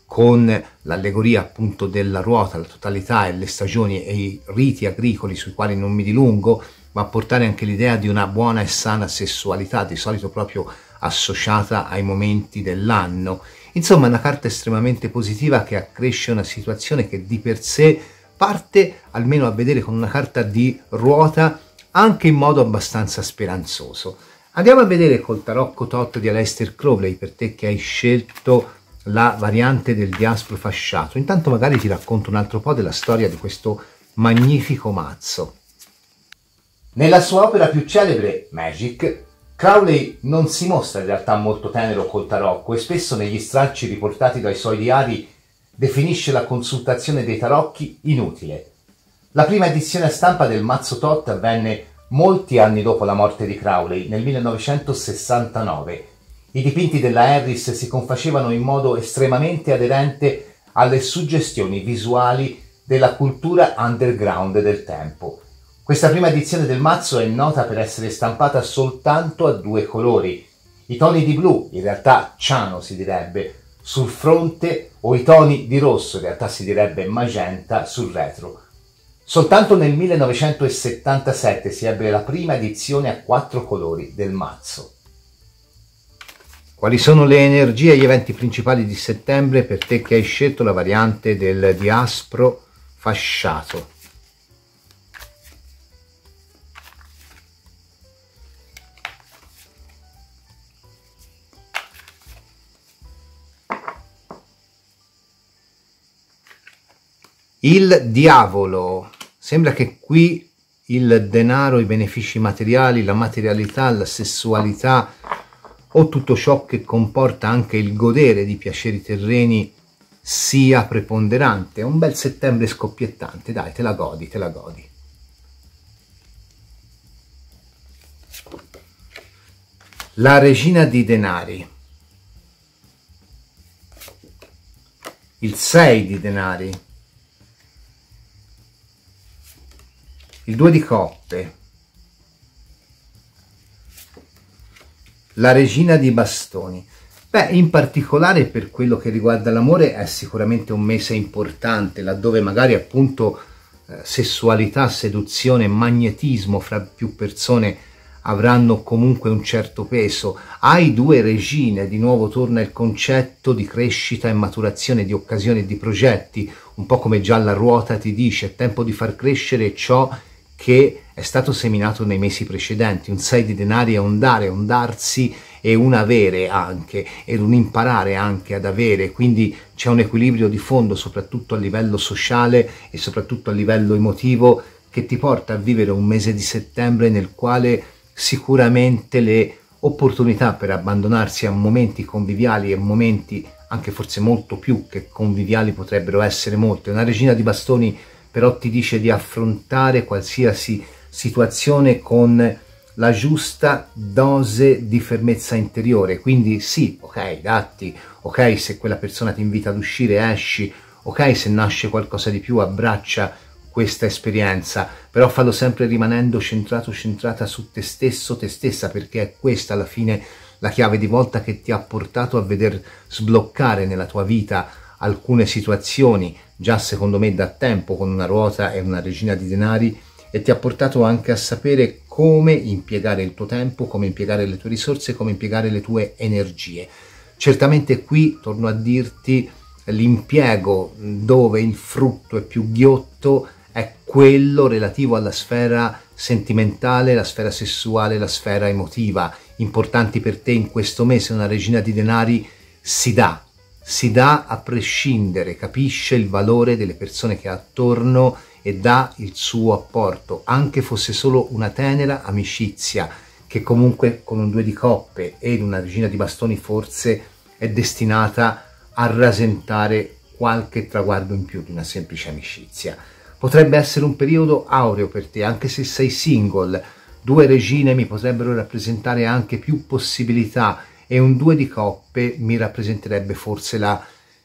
con l'allegoria appunto della ruota, la totalità e le stagioni e i riti agricoli sui quali non mi dilungo, va a portare anche l'idea di una buona e sana sessualità, di solito proprio associata ai momenti dell'anno. Insomma, una carta estremamente positiva che accresce una situazione che di per sé parte, almeno a vedere con una carta di ruota, anche in modo abbastanza speranzoso. Andiamo a vedere col tarocco tot di Aleister Crowley, per te che hai scelto la variante del diaspro fasciato. Intanto magari ti racconto un altro po' della storia di questo magnifico mazzo. Nella sua opera più celebre, Magic, Crowley non si mostra in realtà molto tenero col tarocco e spesso negli stralci riportati dai suoi diari definisce la consultazione dei tarocchi inutile. La prima edizione a stampa del mazzo tot avvenne molti anni dopo la morte di Crowley, nel millenovecentosessantanove. I dipinti della Harris si confacevano in modo estremamente aderente alle suggestioni visuali della cultura underground del tempo. Questa prima edizione del mazzo è nota per essere stampata soltanto a due colori, i toni di blu, in realtà ciano si direbbe, sul fronte, o i toni di rosso, in realtà si direbbe magenta, sul retro. Soltanto nel millenovecentosettantasette si ebbe la prima edizione a quattro colori del mazzo. Quali sono le energie e gli eventi principali di settembre per te che hai scelto la variante del diaspro fasciato? Il diavolo. Sembra che qui il denaro, i benefici materiali, la materialità, la sessualità o tutto ciò che comporta anche il godere di piaceri terreni sia preponderante. È un bel settembre scoppiettante, dai, te la godi, te la godi. La regina di denari. Il sei di denari. Il due di coppe. La regina di bastoni. Beh, in particolare per quello che riguarda l'amore è sicuramente un mese importante, laddove magari appunto eh, sessualità, seduzione, magnetismo fra più persone avranno comunque un certo peso. Hai due regine, di nuovo torna il concetto di crescita e maturazione di occasioni e di progetti, un po' come già la ruota ti dice, è tempo di far crescere ciò che è stato seminato nei mesi precedenti. Un sei di denari è un dare, un darsi e un avere anche, ed un imparare anche ad avere, quindi c'è un equilibrio di fondo soprattutto a livello sociale e soprattutto a livello emotivo che ti porta a vivere un mese di settembre nel quale sicuramente le opportunità per abbandonarsi a momenti conviviali e momenti anche forse molto più che conviviali potrebbero essere molte. Una regina di bastoni però ti dice di affrontare qualsiasi situazione con la giusta dose di fermezza interiore, quindi sì, ok, datti, ok, se quella persona ti invita ad uscire, esci, ok, se nasce qualcosa di più, abbraccia questa esperienza, però fallo sempre rimanendo centrato, centrata su te stesso, te stessa, perché è questa alla fine la chiave di volta che ti ha portato a veder sbloccare nella tua vita alcune situazioni, già secondo me da tempo, con una ruota e una regina di denari, e ti ha portato anche a sapere come impiegare il tuo tempo, come impiegare le tue risorse, come impiegare le tue energie. Certamente qui, torno a dirti, l'impiego dove il frutto è più ghiotto è quello relativo alla sfera sentimentale, la sfera sessuale, la sfera emotiva. Importanti per te in questo mese. Una regina di denari si dà, si dà a prescindere, capisce il valore delle persone che ha attorno e dà il suo apporto, anche fosse solo una tenera amicizia, che comunque con un due di coppe ed una regina di bastoni forse è destinata a rasentare qualche traguardo in più di una semplice amicizia. Potrebbe essere un periodo aureo per te, anche se sei single. Due regine mi potrebbero rappresentare anche più possibilità, e un due di coppe mi rappresenterebbe forse la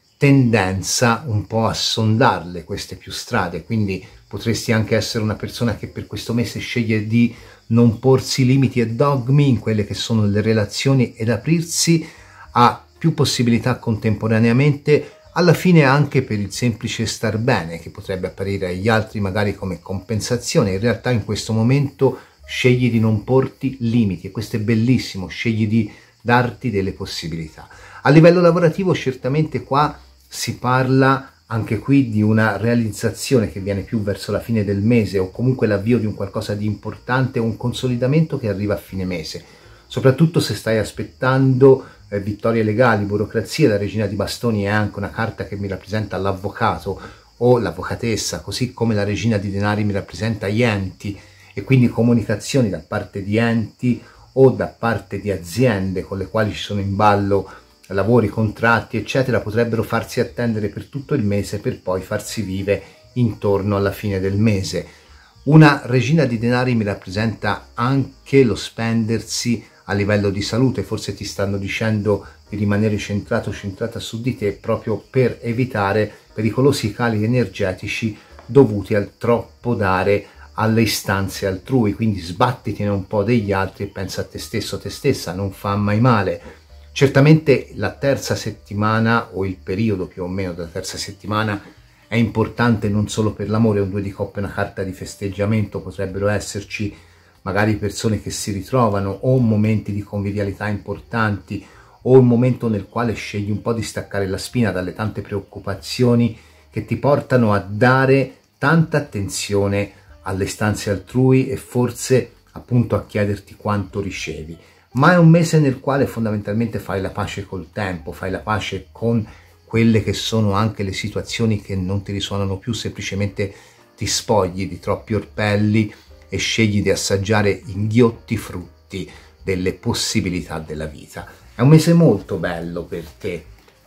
tendenza un po' a sondarle queste più strade. Quindi potresti anche essere una persona che per questo mese sceglie di non porsi limiti e dogmi in quelle che sono le relazioni ed aprirsi a più possibilità contemporaneamente, alla fine anche per il semplice star bene, che potrebbe apparire agli altri magari come compensazione. In realtà in questo momento scegli di non porti limiti, e questo è bellissimo, scegli di darti delle possibilità. A livello lavorativo certamente qua si parla anche qui di una realizzazione che viene più verso la fine del mese, o comunque l'avvio di un qualcosa di importante, un consolidamento che arriva a fine mese. Soprattutto se stai aspettando eh, vittorie legali, burocrazia. La regina di bastoni è anche una carta che mi rappresenta l'avvocato o l'avvocatessa, così come la regina di denari mi rappresenta gli enti, e quindi comunicazioni da parte di enti o da parte di aziende con le quali ci sono in ballo lavori, contratti, eccetera, potrebbero farsi attendere per tutto il mese per poi farsi vive intorno alla fine del mese. Una regina di denari mi rappresenta anche lo spendersi a livello di salute. Forse ti stanno dicendo di rimanere centrato, centrata su di te, proprio per evitare pericolosi cali energetici dovuti al troppo dare alle istanze altrui. Quindi sbattitene un po' degli altri e pensa a te stesso, te stessa, non fa mai male. Certamente la terza settimana, o il periodo più o meno della terza settimana, è importante non solo per l'amore. Un due di coppe è una carta di festeggiamento, potrebbero esserci magari persone che si ritrovano, o momenti di convivialità importanti, o un momento nel quale scegli un po' di staccare la spina dalle tante preoccupazioni che ti portano a dare tanta attenzione alle istanze altrui e forse appunto a chiederti quanto ricevi. Ma è un mese nel quale fondamentalmente fai la pace col tempo, fai la pace con quelle che sono anche le situazioni che non ti risuonano più, semplicemente ti spogli di troppi orpelli e scegli di assaggiare inghiotti frutti delle possibilità della vita. È un mese molto bello per te,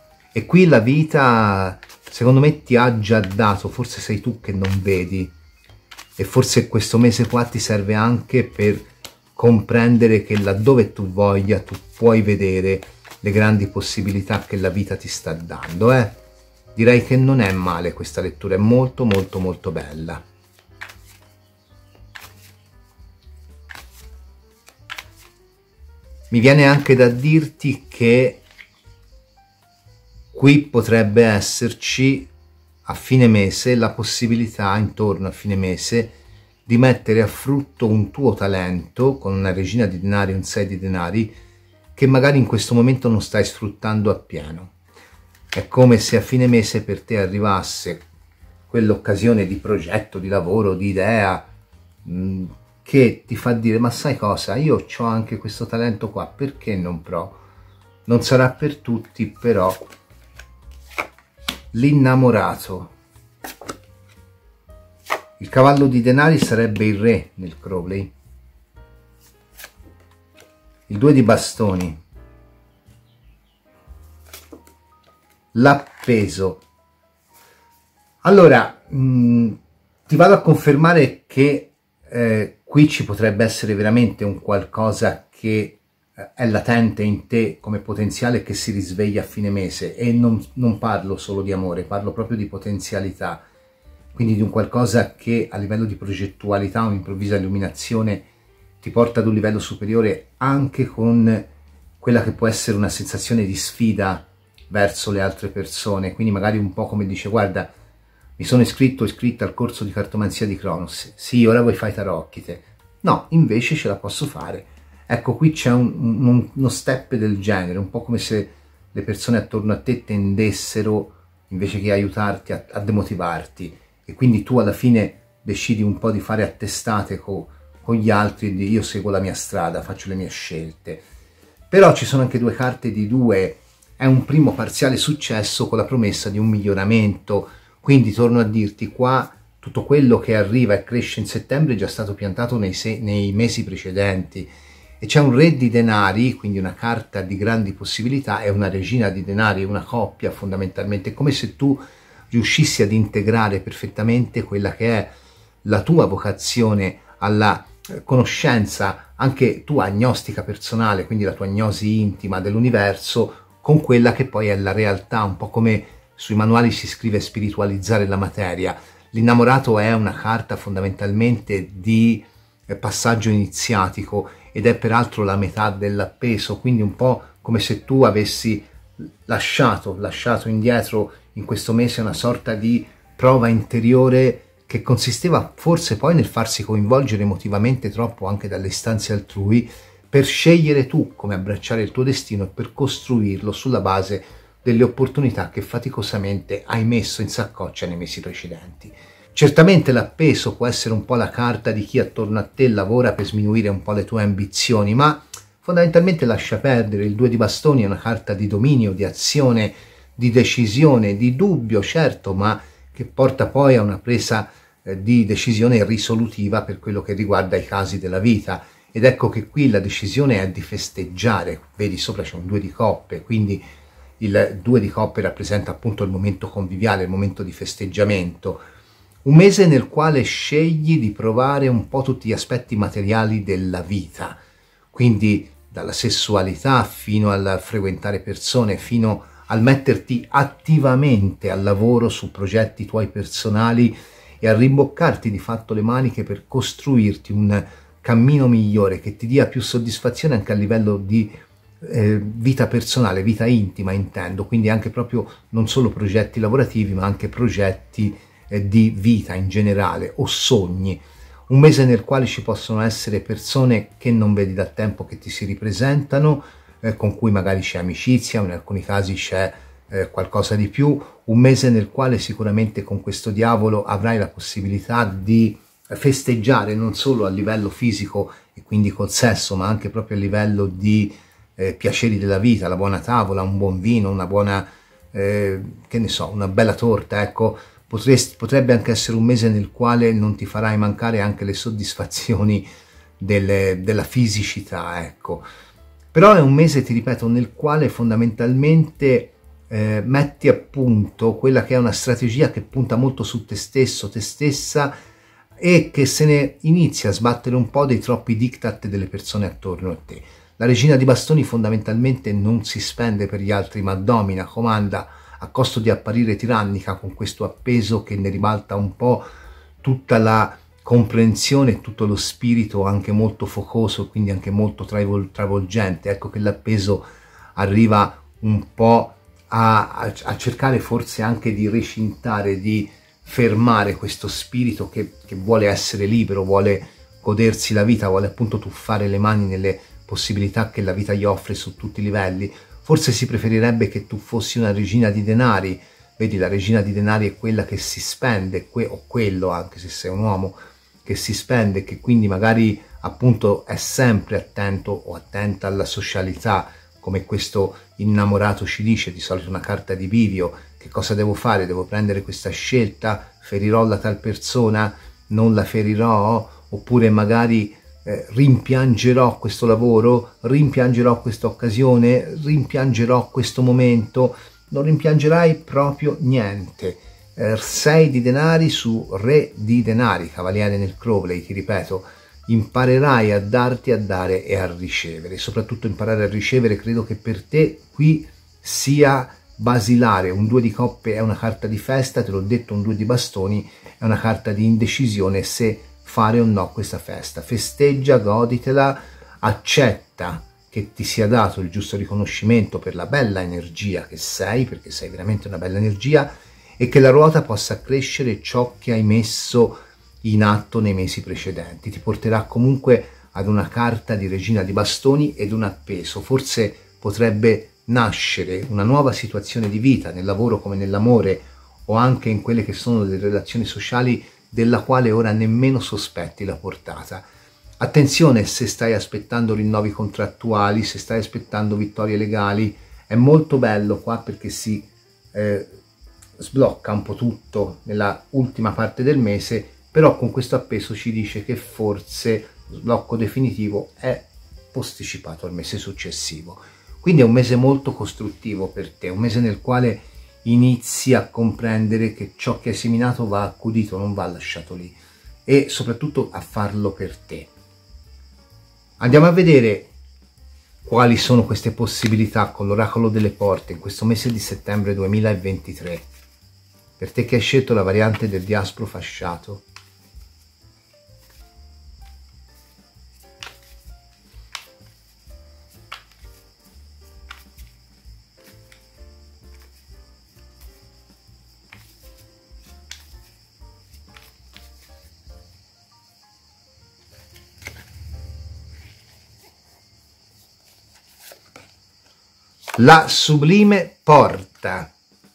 e qui la vita secondo me ti ha già dato, forse sei tu che non vedi, e forse questo mese qua ti serve anche per comprendere che laddove tu voglia tu puoi vedere le grandi possibilità che la vita ti sta dando. Eh? Direi che non è male questa lettura, è molto molto molto bella. Mi viene anche da dirti che qui potrebbe esserci a fine mese la possibilità, intorno a fine mese, di mettere a frutto un tuo talento con una regina di denari, un sei di denari, che magari in questo momento non stai sfruttando appieno. È come se a fine mese per te arrivasse quell'occasione di progetto, di lavoro, di idea, mh, che ti fa dire: ma sai cosa, io ho anche questo talento qua, perché non provo? Non sarà per tutti, però l'innamorato. Il cavallo di denari sarebbe il re nel Crowley. Il due di bastoni. L'appeso. Allora, mh, ti vado a confermare che eh, qui ci potrebbe essere veramente un qualcosa che eh, è latente in te come potenziale, che si risveglia a fine mese, e non, non parlo solo di amore, parlo proprio di potenzialità. quindi di un qualcosa che a livello di progettualità, un'improvvisa illuminazione, ti porta ad un livello superiore anche con quella che può essere una sensazione di sfida verso le altre persone, quindi magari un po' come dice: guarda, mi sono iscritto o iscritta al corso di cartomanzia di Cronos, sì, ora vuoi fare i tarocchite? No, invece ce la posso fare. Ecco, qui c'è un, un, uno step del genere, un po' come se le persone attorno a te tendessero, invece che aiutarti, a, a demotivarti, e quindi tu alla fine decidi un po' di fare attestate con, con gli altri e di io seguo la mia strada, faccio le mie scelte. Però ci sono anche due carte di due, è un primo parziale successo con la promessa di un miglioramento, quindi torno a dirti qua, tutto quello che arriva e cresce in settembre è già stato piantato nei, nei mesi precedenti, e c'è un re di denari, quindi una carta di grandi possibilità, e una regina di denari, una coppia fondamentalmente. È come se tu riuscissi ad integrare perfettamente quella che è la tua vocazione alla conoscenza, anche tua agnostica personale, quindi la tua agnosi intima dell'universo, con quella che poi è la realtà, un po' come sui manuali si scrive spiritualizzare la materia. L'innamorato è una carta fondamentalmente di passaggio iniziatico ed è peraltro la metà dell'appeso, quindi un po' come se tu avessi lasciato, lasciato indietro in questo mese una sorta di prova interiore che consisteva forse poi nel farsi coinvolgere emotivamente troppo anche dalle istanze altrui, per scegliere tu come abbracciare il tuo destino e per costruirlo sulla base delle opportunità che faticosamente hai messo in saccoccia nei mesi precedenti. Certamente l'appeso può essere un po' la carta di chi attorno a te lavora per sminuire un po' le tue ambizioni, ma fondamentalmente lascia perdere. Il due di bastoni è una carta di dominio, di azione, di decisione, di dubbio, certo, ma che porta poi a una presa eh, di decisione risolutiva per quello che riguarda i casi della vita. Ed ecco che qui la decisione è di festeggiare. Vedi, sopra c'è un due di coppe, quindi il due di coppe rappresenta appunto il momento conviviale, il momento di festeggiamento. Un mese nel quale scegli di provare un po' tutti gli aspetti materiali della vita, quindi dalla sessualità fino al frequentare persone, fino al metterti attivamente al lavoro su progetti tuoi personali e a rimboccarti di fatto le maniche per costruirti un cammino migliore che ti dia più soddisfazione anche a livello di eh, vita personale, vita intima intendo, quindi anche proprio non solo progetti lavorativi ma anche progetti eh, di vita in generale o sogni. Un mese nel quale ci possono essere persone che non vedi da tempo che ti si ripresentano, eh, con cui magari c'è amicizia, in alcuni casi c'è eh, qualcosa di più. Un mese nel quale sicuramente con questo diavolo avrai la possibilità di festeggiare non solo a livello fisico e quindi col sesso, ma anche proprio a livello di eh, piaceri della vita, la buona tavola, un buon vino, una buona, eh, che ne so, una bella torta, ecco. Potresti, potrebbe anche essere un mese nel quale non ti farai mancare anche le soddisfazioni delle, della fisicità, ecco. Però è un mese, ti ripeto, nel quale fondamentalmente eh, metti a punto quella che è una strategia che punta molto su te stesso, te stessa, e che se ne inizia a sbattere un po' dei troppi diktat delle persone attorno a te. La regina di bastoni fondamentalmente non si spende per gli altri, ma domina, comanda, a costo di apparire tirannica, con questo appeso che ne ribalta un po' tutta la comprensione, tutto lo spirito anche molto focoso, quindi anche molto travol- travolgente. Ecco che l'appeso arriva un po' a, a, a cercare forse anche di recintare, di fermare questo spirito che, che vuole essere libero, vuole godersi la vita, vuole appunto tuffare le mani nelle possibilità che la vita gli offre su tutti i livelli. Forse si preferirebbe che tu fossi una regina di denari. Vedi, la regina di denari è quella che si spende, que- o quello, anche se sei un uomo, che si spende, che quindi magari appunto è sempre attento o attenta alla socialità, come questo innamorato ci dice, di solito una carta di bivio. Che cosa devo fare? Devo prendere questa scelta? Ferirò la tal persona? Non la ferirò? Oppure magari eh, rimpiangerò questo lavoro? Rimpiangerò questa occasione? Rimpiangerò questo momento? Non rimpiangerai proprio niente. Eh, sei di denari su re di denari, cavaliere nel Crowley, ti ripeto. Imparerai a darti, a dare e a ricevere. Soprattutto imparare a ricevere, credo che per te qui sia basilare. Un due di coppe è una carta di festa, te l'ho detto, un due di bastoni è una carta di indecisione se fare o no questa festa. Festeggia, goditela, accetta che ti sia dato il giusto riconoscimento per la bella energia che sei, perché sei veramente una bella energia, e che la ruota possa crescere ciò che hai messo in atto nei mesi precedenti. Ti porterà comunque ad una carta di regina di bastoni ed un appeso. Forse potrebbe nascere una nuova situazione di vita, nel lavoro come nell'amore, o anche in quelle che sono le relazioni sociali, della quale ora nemmeno sospetti la portata. Attenzione se stai aspettando rinnovi contrattuali, se stai aspettando vittorie legali. È molto bello qua perché si eh, sblocca un po' tutto nella ultima parte del mese, però con questo appeso ci dice che forse lo sblocco definitivo è posticipato al mese successivo. Quindi è un mese molto costruttivo per te, un mese nel quale inizi a comprendere che ciò che hai seminato va accudito, non va lasciato lì, e soprattutto a farlo per te. Andiamo a vedere quali sono queste possibilità con l'oracolo delle porte in questo mese di settembre duemilaventitré. Per te che hai scelto la variante del diaspro fasciato. La sublime porta.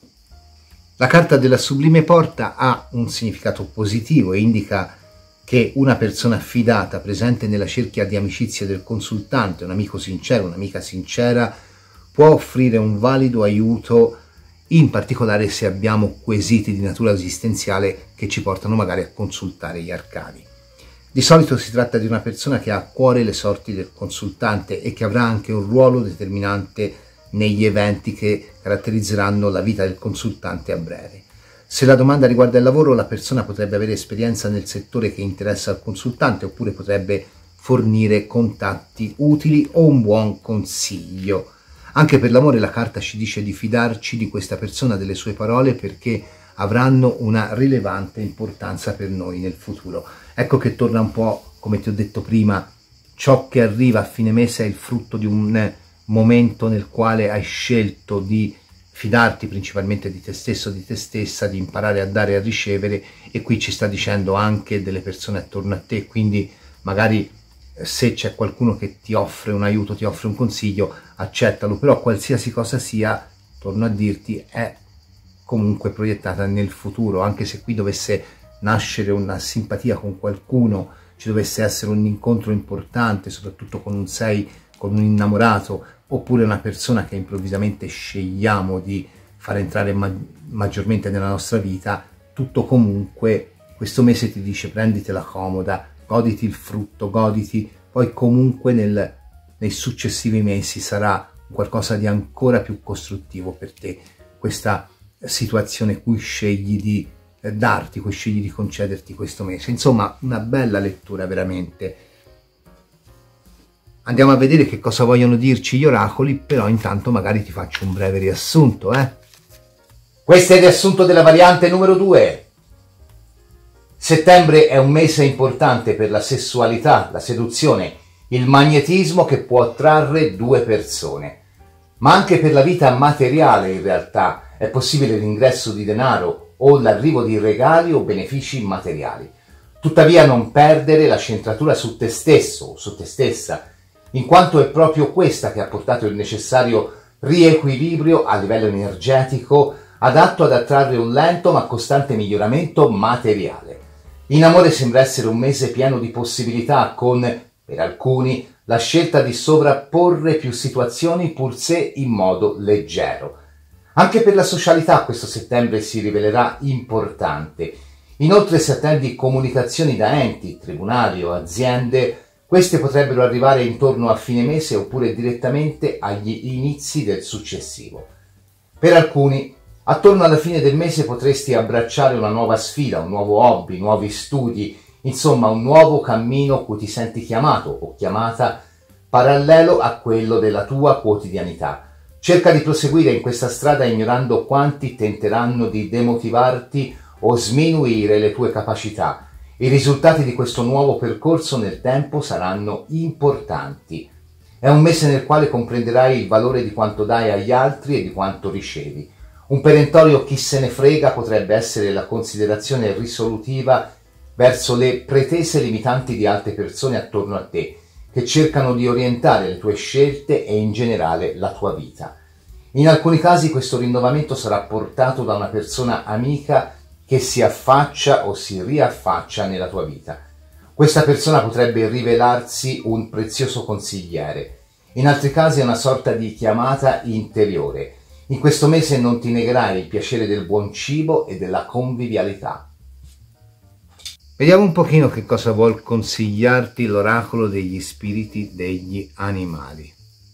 La carta della sublime porta ha un significato positivo e indica che una persona affidata, presente nella cerchia di amicizia del consultante, un amico sincero, un'amica sincera, può offrire un valido aiuto, in particolare se abbiamo quesiti di natura esistenziale che ci portano magari a consultare gli arcani. Di solito si tratta di una persona che ha a cuore le sorti del consultante e che avrà anche un ruolo determinante negli eventi che caratterizzeranno la vita del consultante a breve. Se la domanda riguarda il lavoro, la persona potrebbe avere esperienza nel settore che interessa al consultante, oppure potrebbe fornire contatti utili o un buon consiglio. Anche per l'amore la carta ci dice di fidarci di questa persona, delle sue parole, perché avranno una rilevante importanza per noi nel futuro. Ecco che torna un po', come ti ho detto prima, ciò che arriva a fine mese è il frutto di un momento nel quale hai scelto di fidarti principalmente di te stesso, di te stessa, di imparare a dare e a ricevere, e qui ci sta dicendo anche delle persone attorno a te, quindi magari se c'è qualcuno che ti offre un aiuto, ti offre un consiglio, accettalo, però qualsiasi cosa sia, torno a dirti, è comunque proiettata nel futuro, anche se qui dovesse nascere una simpatia con qualcuno, ci dovesse essere un incontro importante, soprattutto con un sei, con un innamorato, oppure una persona che improvvisamente scegliamo di far entrare ma maggiormente nella nostra vita, tutto comunque questo mese ti dice prenditela comoda, goditi il frutto, goditi, poi comunque nel, nei successivi mesi sarà qualcosa di ancora più costruttivo per te, questa situazione cui scegli di eh, darti, cui scegli di concederti questo mese. Insomma, una bella lettura veramente. Andiamo a vedere che cosa vogliono dirci gli oracoli, però intanto magari ti faccio un breve riassunto, eh? Questo è il riassunto della variante numero due. Settembre è un mese importante per la sessualità, la seduzione, il magnetismo che può attrarre due persone. Ma anche per la vita materiale in realtà è possibile l'ingresso di denaro o l'arrivo di regali o benefici materiali. Tuttavia non perdere la centratura su te stesso o su te stessa, in quanto è proprio questa che ha portato il necessario riequilibrio a livello energetico adatto ad attrarre un lento ma costante miglioramento materiale. In amore sembra essere un mese pieno di possibilità con, per alcuni, la scelta di sovrapporre più situazioni pur se in modo leggero. Anche per la socialità questo settembre si rivelerà importante. Inoltre, se attendi comunicazioni da enti, tribunali o aziende, queste potrebbero arrivare intorno a fine mese oppure direttamente agli inizi del successivo. Per alcuni, attorno alla fine del mese potresti abbracciare una nuova sfida, un nuovo hobby, nuovi studi, insomma un nuovo cammino cui ti senti chiamato o chiamata parallelo a quello della tua quotidianità. Cerca di proseguire in questa strada ignorando quanti tenteranno di demotivarti o sminuire le tue capacità. I risultati di questo nuovo percorso nel tempo saranno importanti. È un mese nel quale comprenderai il valore di quanto dai agli altri e di quanto ricevi. Un perentorio chi se ne frega potrebbe essere la considerazione risolutiva verso le pretese limitanti di altre persone attorno a te, che cercano di orientare le tue scelte e in generale la tua vita. In alcuni casi questo rinnovamento sarà portato da una persona amica che si affaccia o si riaffaccia nella tua vita. Questa persona potrebbe rivelarsi un prezioso consigliere. In altri casi è una sorta di chiamata interiore. In questo mese non ti negherai il piacere del buon cibo e della convivialità. Vediamo un pochino che cosa vuol consigliarti l'oracolo degli spiriti degli animali.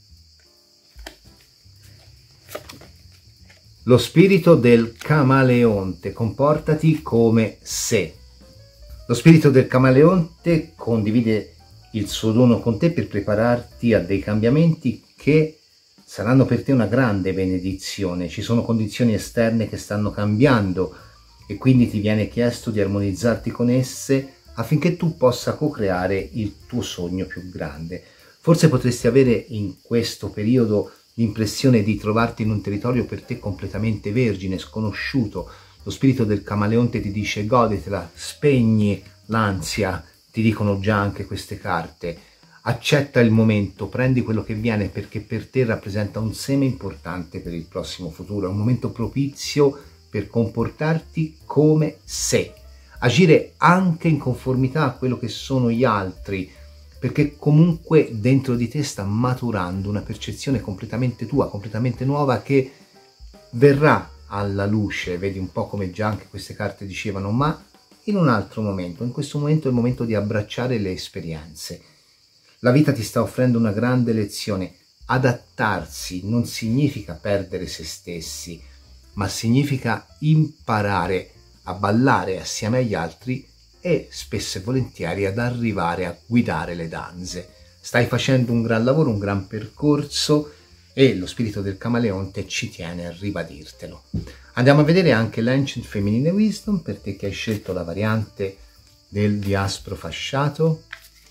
Lo spirito del camaleonte, comportati come se. Lo spirito del camaleonte condivide il suo dono con te per prepararti a dei cambiamenti che saranno per te una grande benedizione. Ci sono condizioni esterne che stanno cambiando e quindi ti viene chiesto di armonizzarti con esse affinché tu possa co-creare il tuo sogno più grande. Forse potresti avere in questo periodo l'impressione di trovarti in un territorio per te completamente vergine, sconosciuto. Lo spirito del camaleonte ti dice goditela, spegni l'ansia, ti dicono già anche queste carte. Accetta il momento, prendi quello che viene perché per te rappresenta un seme importante per il prossimo futuro, è un momento propizio per comportarti come se, agire anche in conformità a quello che sono gli altri, perché comunque dentro di te sta maturando una percezione completamente tua, completamente nuova, che verrà alla luce, vedi un po' come già anche queste carte dicevano, ma in un altro momento. In questo momento è il momento di abbracciare le esperienze. La vita ti sta offrendo una grande lezione. Adattarsi non significa perdere se stessi, ma significa imparare a ballare assieme agli altri e spesso e volentieri ad arrivare a guidare le danze. Stai facendo un gran lavoro, un gran percorso e lo spirito del camaleonte ci tiene a ribadirtelo. Andiamo a vedere anche l'Ancient Feminine Wisdom per te che hai scelto la variante del diaspro fasciato.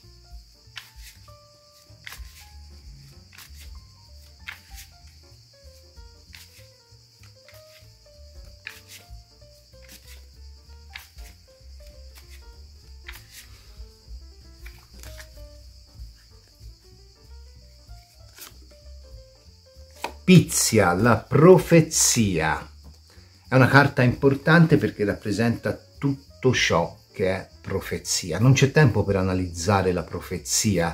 Pizia, la profezia. È una carta importante perché rappresenta tutto ciò che è profezia. Non c'è tempo per analizzare la profezia,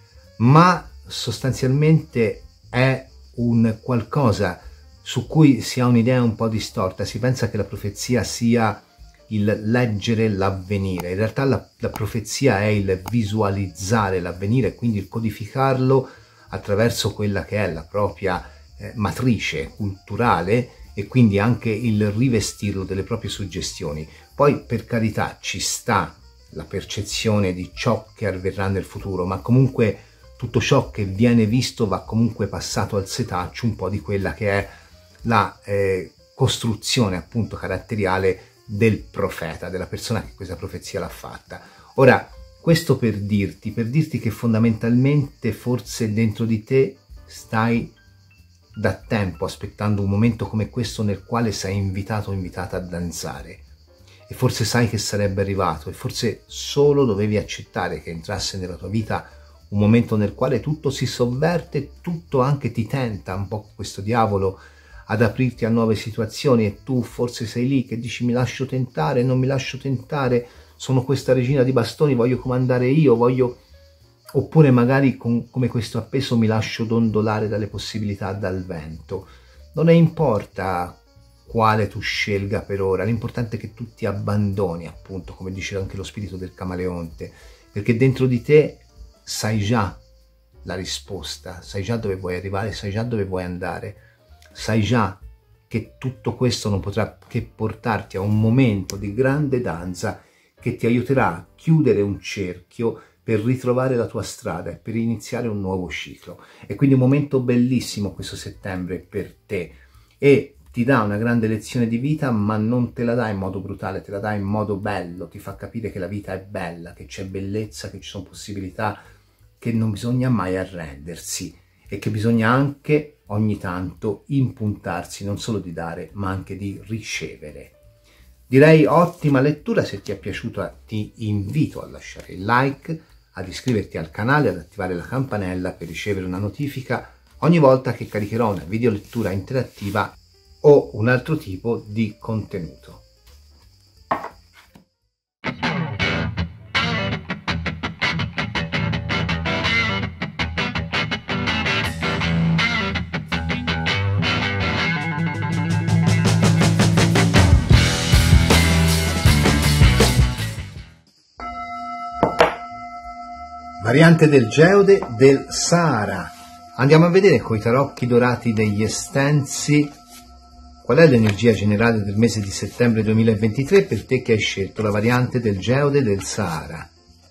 ma sostanzialmente è un qualcosa su cui si ha un'idea un po' distorta. Si pensa che la profezia sia il leggere l'avvenire. In realtà la, la profezia è il visualizzare l'avvenire, quindi il codificarlo attraverso quella che è la propria eh, matrice culturale e quindi anche il rivestirlo delle proprie suggestioni. Poi, per carità, ci sta la percezione di ciò che avverrà nel futuro, ma comunque tutto ciò che viene visto va comunque passato al setaccio un po' di quella che è la eh, costruzione appunto caratteriale del profeta, della persona che questa profezia l'ha fatta. Ora, questo per dirti, per dirti che fondamentalmente forse dentro di te stai da tempo aspettando un momento come questo nel quale sei invitato o invitata a danzare e forse sai che sarebbe arrivato e forse solo dovevi accettare che entrasse nella tua vita un momento nel quale tutto si sovverte, tutto anche ti tenta un po' questo diavolo ad aprirti a nuove situazioni e tu forse sei lì che dici mi lascio tentare, non mi lascio tentare, sono questa regina di bastoni, voglio comandare io, voglio... Oppure magari con, come questo appeso mi lascio dondolare dalle possibilità dal vento. Non ne importa quale tu scelga per ora, l'importante è che tu ti abbandoni, appunto, come dice anche lo spirito del camaleonte, perché dentro di te sai già la risposta, sai già dove vuoi arrivare, sai già dove vuoi andare, sai già che tutto questo non potrà che portarti a un momento di grande danza che ti aiuterà a chiudere un cerchio per ritrovare la tua strada e per iniziare un nuovo ciclo. È quindi un momento bellissimo questo settembre per te e ti dà una grande lezione di vita, ma non te la dà in modo brutale, te la dà in modo bello, ti fa capire che la vita è bella, che c'è bellezza, che ci sono possibilità, che non bisogna mai arrendersi e che bisogna anche ogni tanto impuntarsi non solo di dare ma anche di ricevere. Direi ottima lettura. Se ti è piaciuta ti invito a lasciare il like, ad iscriverti al canale, ad attivare la campanella per ricevere una notifica ogni volta che caricherò una videolettura interattiva o un altro tipo di contenuto. Variante del Geode del Sahara. Andiamo a vedere coi tarocchi dorati degli estensi qual è l'energia generale del mese di settembre duemilaventitré per te che hai scelto la variante del Geode del Sahara.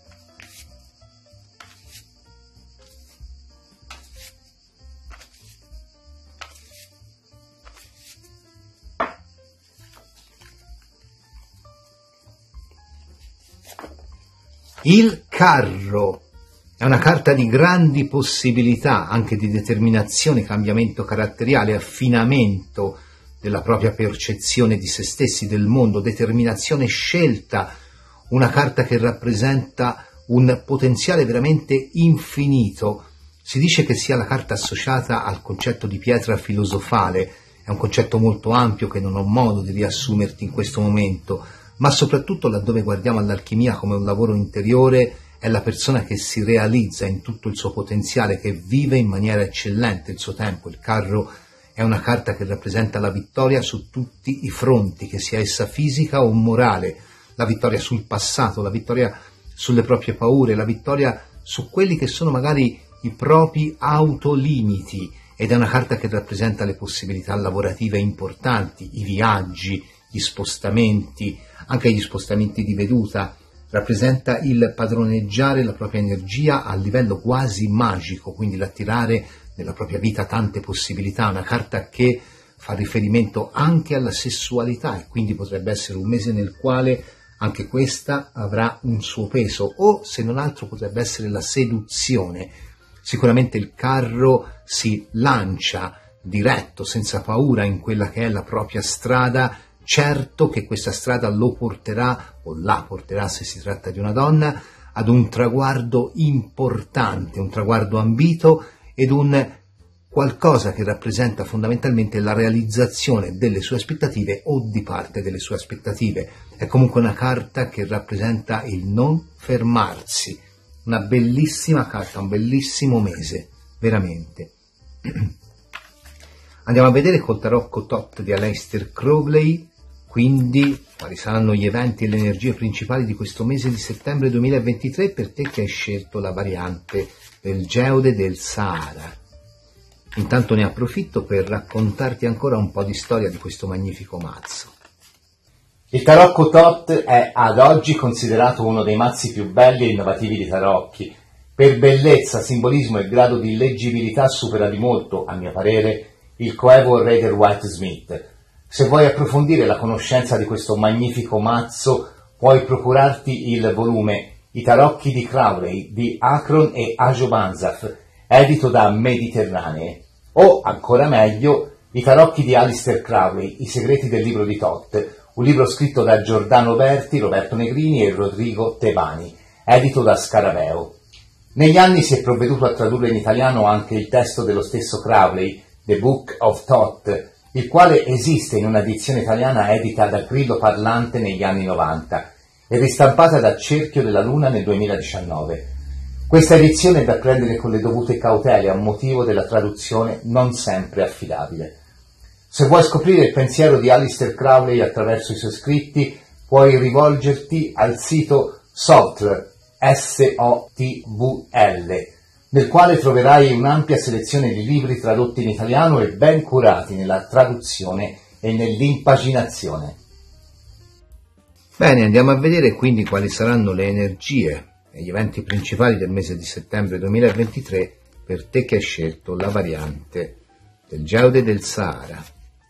Il carro. È una carta di grandi possibilità, anche di determinazione, cambiamento caratteriale, affinamento della propria percezione di se stessi, del mondo, determinazione, scelta, una carta che rappresenta un potenziale veramente infinito. Si dice che sia la carta associata al concetto di pietra filosofale, è un concetto molto ampio che non ho modo di riassumerti in questo momento, ma soprattutto laddove guardiamo all'alchimia come un lavoro interiore, è la persona che si realizza in tutto il suo potenziale, che vive in maniera eccellente il suo tempo. Il carro è una carta che rappresenta la vittoria su tutti i fronti, che sia essa fisica o morale, la vittoria sul passato, la vittoria sulle proprie paure, la vittoria su quelli che sono magari i propri autolimiti, ed è una carta che rappresenta le possibilità lavorative importanti, i viaggi, gli spostamenti, anche gli spostamenti di veduta. Rappresenta il padroneggiare la propria energia a livello quasi magico, quindi l'attirare nella propria vita tante possibilità, una carta che fa riferimento anche alla sessualità e quindi potrebbe essere un mese nel quale anche questa avrà un suo peso, o se non altro potrebbe essere la seduzione. Sicuramente il carro si lancia diretto, senza paura, in quella che è la propria strada, certo che questa strada lo porterà, o la porterà se si tratta di una donna, ad un traguardo importante, un traguardo ambito ed un qualcosa che rappresenta fondamentalmente la realizzazione delle sue aspettative o di parte delle sue aspettative. È comunque una carta che rappresenta il non fermarsi, una bellissima carta, un bellissimo mese, veramente. Andiamo a vedere col tarocco Tot di Aleister Crowley, quindi quali saranno gli eventi e le energie principali di questo mese di settembre duemilaventitré per te che hai scelto la variante del Geode del Sahara. Intanto ne approfitto per raccontarti ancora un po' di storia di questo magnifico mazzo. Il tarocco Tot è ad oggi considerato uno dei mazzi più belli e innovativi di tarocchi. Per bellezza, simbolismo e grado di leggibilità supera di molto, a mio parere, il coevo Rider-Waite-Smith. Se vuoi approfondire la conoscenza di questo magnifico mazzo, puoi procurarti il volume I tarocchi di Crowley di Akron e Ajo Banzaf, edito da Mediterranee, o ancora meglio I tarocchi di Aleister Crowley, I segreti del libro di Tot, un libro scritto da Giordano Berti, Roberto Negrini e Rodrigo Tebani, edito da Scarabeo. Negli anni si è provveduto a tradurre in italiano anche il testo dello stesso Crowley, The Book of Tot, il quale esiste in un'edizione italiana edita da Grillo Parlante negli anni novanta e ristampata da Cerchio della Luna nel duemiladiciannove. Questa edizione è da prendere con le dovute cautele a motivo della traduzione non sempre affidabile. Se vuoi scoprire il pensiero di Aleister Crowley attraverso i suoi scritti, puoi rivolgerti al sito Sotvl, S O T V L, nel quale troverai un'ampia selezione di libri tradotti in italiano e ben curati nella traduzione e nell'impaginazione. Bene, andiamo a vedere quindi quali saranno le energie e gli eventi principali del mese di settembre duemilaventitré per te che hai scelto la variante del Geude del Sahara.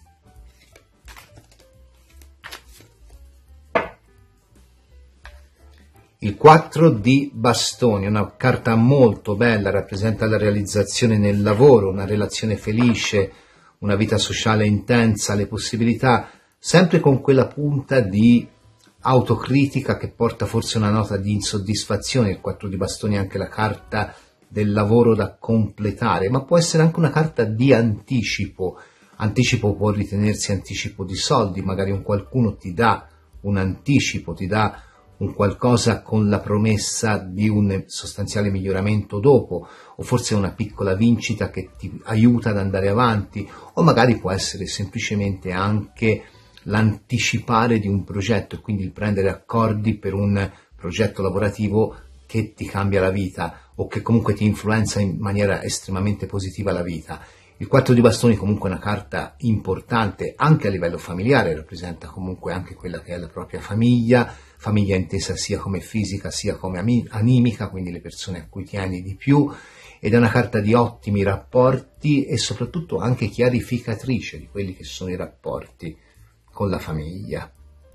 Il quattro di bastoni, una carta molto bella, rappresenta la realizzazione nel lavoro, una relazione felice, una vita sociale intensa, le possibilità, sempre con quella punta di autocritica che porta forse una nota di insoddisfazione. Il quattro di bastoni è anche la carta del lavoro da completare, ma può essere anche una carta di anticipo. Anticipo può ritenersi anticipo di soldi, magari un qualcuno ti dà un anticipo, ti dà un qualcosa con la promessa di un sostanziale miglioramento dopo, o forse una piccola vincita che ti aiuta ad andare avanti, o magari può essere semplicemente anche l'anticipare di un progetto e quindi il prendere accordi per un progetto lavorativo che ti cambia la vita o che comunque ti influenza in maniera estremamente positiva la vita. Il quattro di bastoni comunque è una carta importante anche a livello familiare, rappresenta comunque anche quella che è la propria famiglia, famiglia intesa sia come fisica sia come animica, quindi le persone a cui tieni di più, ed è una carta di ottimi rapporti e soprattutto anche chiarificatrice di quelli che sono i rapporti con la famiglia.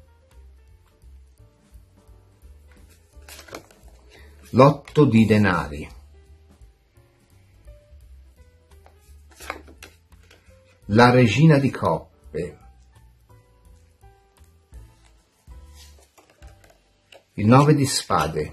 L'otto di denari. La regina di coppe. Il nove di spade.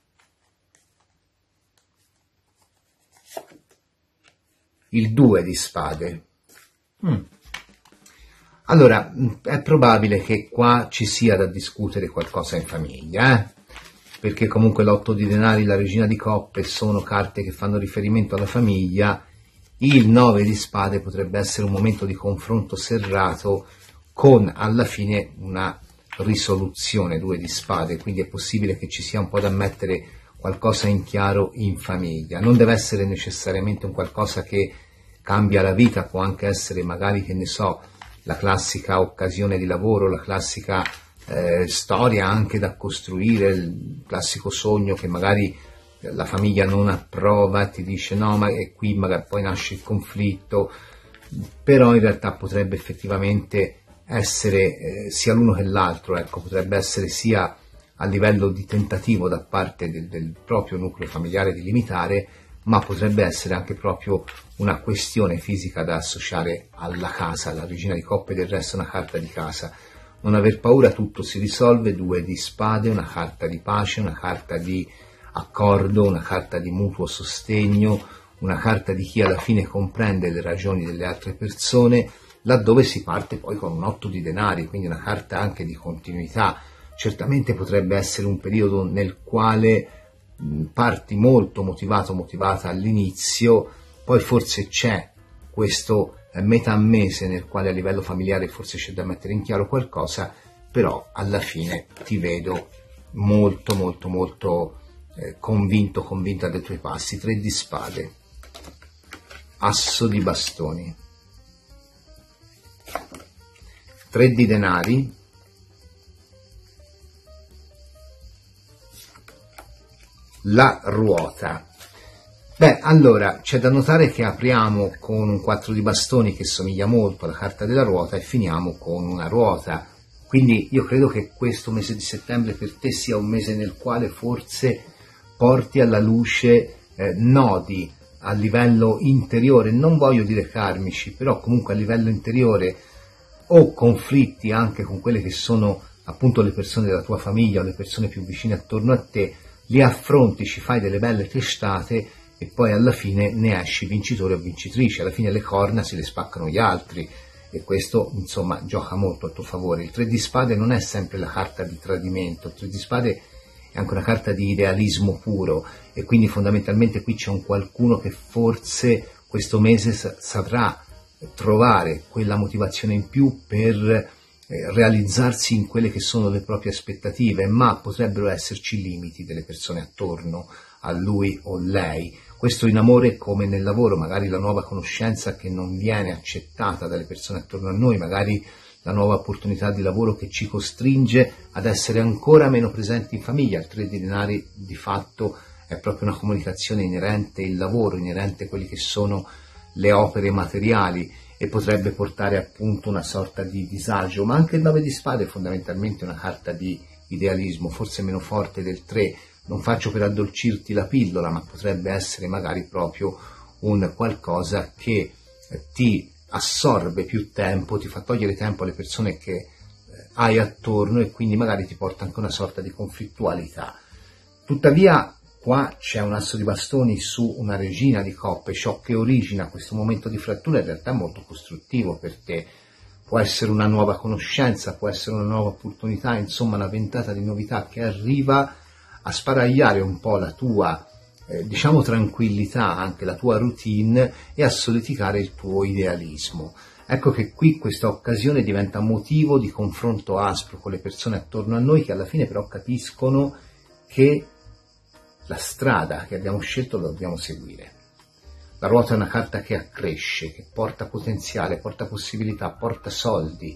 Il due di spade. Mm. Allora, è probabile che qua ci sia da discutere qualcosa in famiglia, eh? Perché comunque l'otto di denari, la regina di coppe sono carte che fanno riferimento alla famiglia. Il nove di spade potrebbe essere un momento di confronto serrato con alla fine una risoluzione, due di spade, quindi è possibile che ci sia un po' da mettere qualcosa in chiaro in famiglia. Non deve essere necessariamente un qualcosa che cambia la vita, può anche essere magari, che ne so, la classica occasione di lavoro, la classica eh, storia anche da costruire, il classico sogno che magari la famiglia non approva, ti dice no, ma è qui, magari poi nasce il conflitto, però in realtà potrebbe effettivamente essere eh, sia l'uno che l'altro, ecco, potrebbe essere sia a livello di tentativo da parte del, del proprio nucleo familiare di limitare, ma potrebbe essere anche proprio una questione fisica da associare alla casa. La regina di coppe del resto è una carta di casa. Non aver paura, tutto si risolve, due di spade, una carta di pace, una carta di accordo, una carta di mutuo sostegno, una carta di chi alla fine comprende le ragioni delle altre persone, laddove si parte poi con un otto di denari, quindi una carta anche di continuità. Certamente potrebbe essere un periodo nel quale parti molto motivato, motivata all'inizio, poi forse c'è questo metà mese nel quale a livello familiare forse c'è da mettere in chiaro qualcosa, però alla fine ti vedo molto molto molto eh, convinto, convinta dei tuoi passi. Tre di spade, asso di bastoni, tre di denari, la ruota. Beh, allora c'è da notare che apriamo con un quattro di bastoni che somiglia molto alla carta della ruota e finiamo con una ruota, quindi io credo che questo mese di settembre per te sia un mese nel quale forse porti alla luce eh, nodi a livello interiore, non voglio dire karmici, però comunque a livello interiore, o conflitti anche con quelle che sono appunto le persone della tua famiglia o le persone più vicine attorno a te, li affronti, ci fai delle belle testate e poi alla fine ne esci vincitore o vincitrice. Alla fine le corna se le spaccano gli altri e questo insomma gioca molto a tuo favore. Il tre di spade non è sempre la carta di tradimento, il tre di spade è anche una carta di idealismo puro e quindi fondamentalmente qui c'è un qualcuno che forse questo mese saprà trovare quella motivazione in più per realizzarsi in quelle che sono le proprie aspettative, ma potrebbero esserci limiti delle persone attorno a lui o lei. Questo in amore come nel lavoro, magari la nuova conoscenza che non viene accettata dalle persone attorno a noi, magari la nuova opportunità di lavoro che ci costringe ad essere ancora meno presenti in famiglia. Il tre di denari di fatto è proprio una comunicazione inerente il lavoro, inerente a quelle che sono le opere materiali, e potrebbe portare appunto una sorta di disagio. Ma anche il nove di spade è fondamentalmente una carta di idealismo, forse meno forte del tre. Non faccio per addolcirti la pillola, ma potrebbe essere magari proprio un qualcosa che ti assorbe più tempo, ti fa togliere tempo alle persone che eh, hai attorno, e quindi magari ti porta anche una sorta di conflittualità. Tuttavia qua c'è un asso di bastoni su una regina di coppe, ciò che origina questo momento di frattura in realtà è molto costruttivo per te. Può essere una nuova conoscenza, può essere una nuova opportunità, insomma una ventata di novità che arriva a sparagliare un po' la tua eh, diciamo tranquillità, anche la tua routine, e a solidificare il tuo idealismo. Ecco che qui questa occasione diventa motivo di confronto aspro con le persone attorno a noi, che alla fine però capiscono che la strada che abbiamo scelto la dobbiamo seguire. La ruota è una carta che accresce, che porta potenziale, porta possibilità, porta soldi.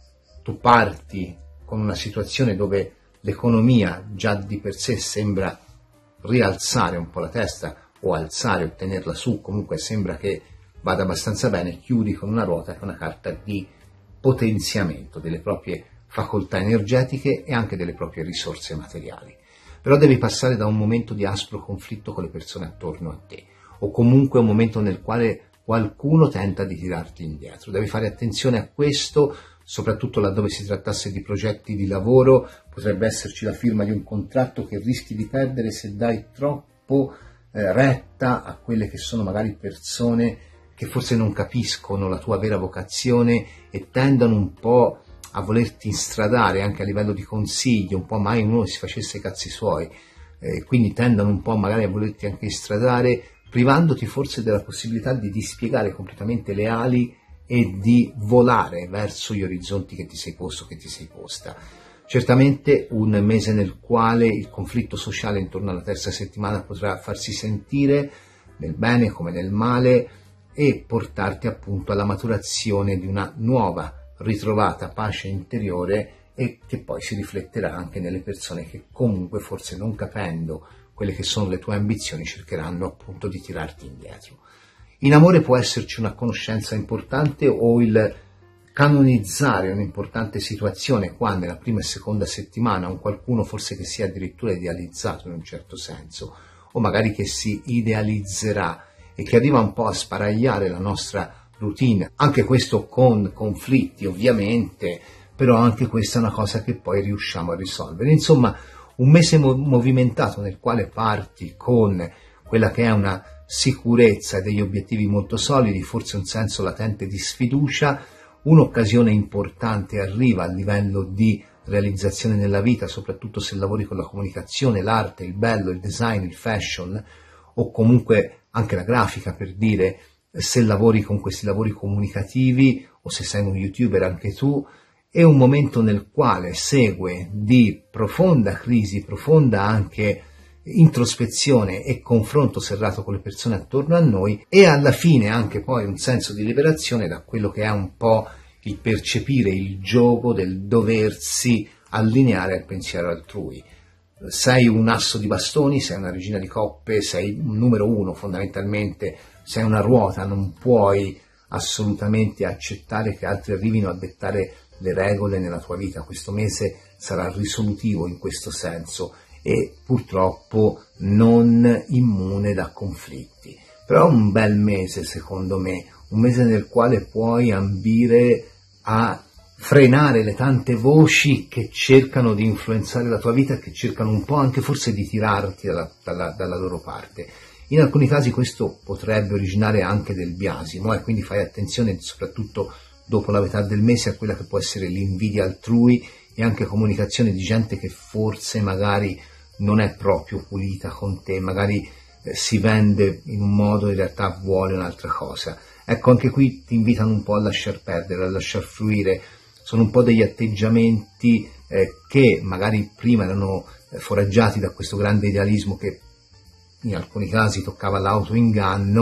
Tu parti con una situazione dove l'economia già di per sé sembra rialzare un po' la testa, o alzare o tenerla su, comunque sembra che vada abbastanza bene. Chiudi con una ruota che è una carta di potenziamento delle proprie facoltà energetiche e anche delle proprie risorse materiali. Però devi passare da un momento di aspro conflitto con le persone attorno a te, o comunque un momento nel quale qualcuno tenta di tirarti indietro. Devi fare attenzione a questo, soprattutto laddove si trattasse di progetti di lavoro. Potrebbe esserci la firma di un contratto che rischi di perdere se dai troppo eh, retta a quelle che sono magari persone che forse non capiscono la tua vera vocazione e tendono un po' a volerti instradare anche a livello di consigli, un po' mai uno si facesse i cazzi suoi, eh, quindi tendono un po' magari a volerti anche instradare, privandoti forse della possibilità di dispiegare completamente le ali e di volare verso gli orizzonti che ti sei posto, che ti sei posta. Certamente un mese nel quale il conflitto sociale intorno alla terza settimana potrà farsi sentire nel bene come nel male, e portarti appunto alla maturazione di una nuova ritrovata pace interiore, e che poi si rifletterà anche nelle persone che comunque, forse non capendo quelle che sono le tue ambizioni, cercheranno appunto di tirarti indietro. In amore può esserci una conoscenza importante o il canonizzare un'importante situazione, qua nella prima e seconda settimana, un qualcuno forse che sia addirittura idealizzato in un certo senso, o magari che si idealizzerà e che arriva un po' a sparagliare la nostra routine, anche questo con conflitti ovviamente, però anche questa è una cosa che poi riusciamo a risolvere. Insomma, un mese mo- movimentato nel quale parti con quella che è una sicurezza e degli obiettivi molto solidi, forse un senso latente di sfiducia. Un'occasione importante arriva a livello di realizzazione nella vita, soprattutto se lavori con la comunicazione, l'arte, il bello, il design, il fashion, o comunque anche la grafica, per dire, se lavori con questi lavori comunicativi o se sei un youtuber anche tu. È un momento nel quale segue di profonda crisi, profonda anche introspezione e confronto serrato con le persone attorno a noi, e alla fine anche poi un senso di liberazione da quello che è un po' il percepire il gioco del doversi allineare al pensiero altrui. Sei un asso di bastoni, sei una regina di coppe, sei un numero uno fondamentalmente, sei una ruota, non puoi assolutamente accettare che altri arrivino a dettare le regole nella tua vita. Questo mese sarà risolutivo in questo senso e purtroppo non immune da conflitti. Però è un bel mese secondo me, un mese nel quale puoi ambire a frenare le tante voci che cercano di influenzare la tua vita e che cercano un po' anche forse di tirarti dalla, dalla, dalla loro parte. In alcuni casi questo potrebbe originare anche del biasimo, e quindi fai attenzione soprattutto dopo la metà del mese a quella che può essere l'invidia altrui e anche comunicazione di gente che forse magari non è proprio pulita con te, magari eh, si vende in un modo e in realtà vuole un'altra cosa. Ecco, anche qui ti invitano un po' a lasciar perdere, a lasciar fluire. Sono un po' degli atteggiamenti eh, che magari prima erano eh, foraggiati da questo grande idealismo che in alcuni casi toccava l'autoinganno,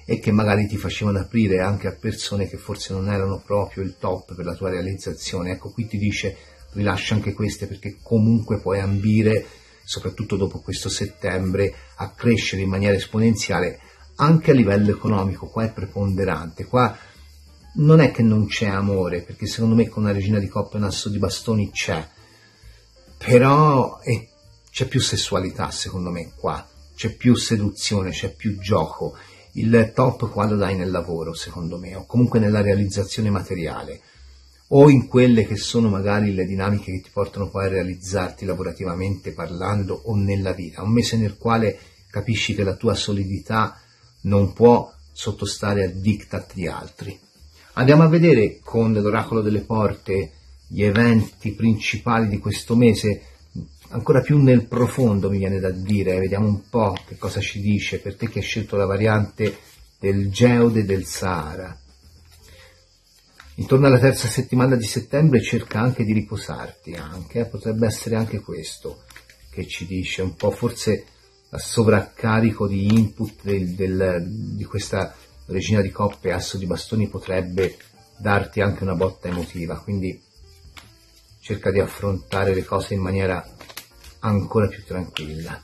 e che magari ti facevano aprire anche a persone che forse non erano proprio il top per la tua realizzazione. Ecco, qui ti dice rilascia anche queste, perché comunque puoi ambire, soprattutto dopo questo settembre, a crescere in maniera esponenziale anche a livello economico. Qua è preponderante, qua non è che non c'è amore, perché secondo me con una regina di coppe e un asso di bastoni c'è, però è, c'è più sessualità secondo me qua, c'è più seduzione, c'è più gioco. Il top qua lo dai nel lavoro secondo me, o comunque nella realizzazione materiale, o in quelle che sono magari le dinamiche che ti portano poi a realizzarti lavorativamente parlando o nella vita. Un mese nel quale capisci che la tua solidità non può sottostare a diktat di altri. Andiamo a vedere con l'oracolo delle porte gli eventi principali di questo mese, ancora più nel profondo mi viene da dire. Vediamo un po' che cosa ci dice per te che hai scelto la variante del Geode del Sahara. Intorno alla terza settimana di settembre cerca anche di riposarti, anche, eh? potrebbe essere anche questo che ci dice un po', forse a sovraccarico di input del, del, di questa regina di coppe e asso di bastoni potrebbe darti anche una botta emotiva, quindi cerca di affrontare le cose in maniera ancora più tranquilla.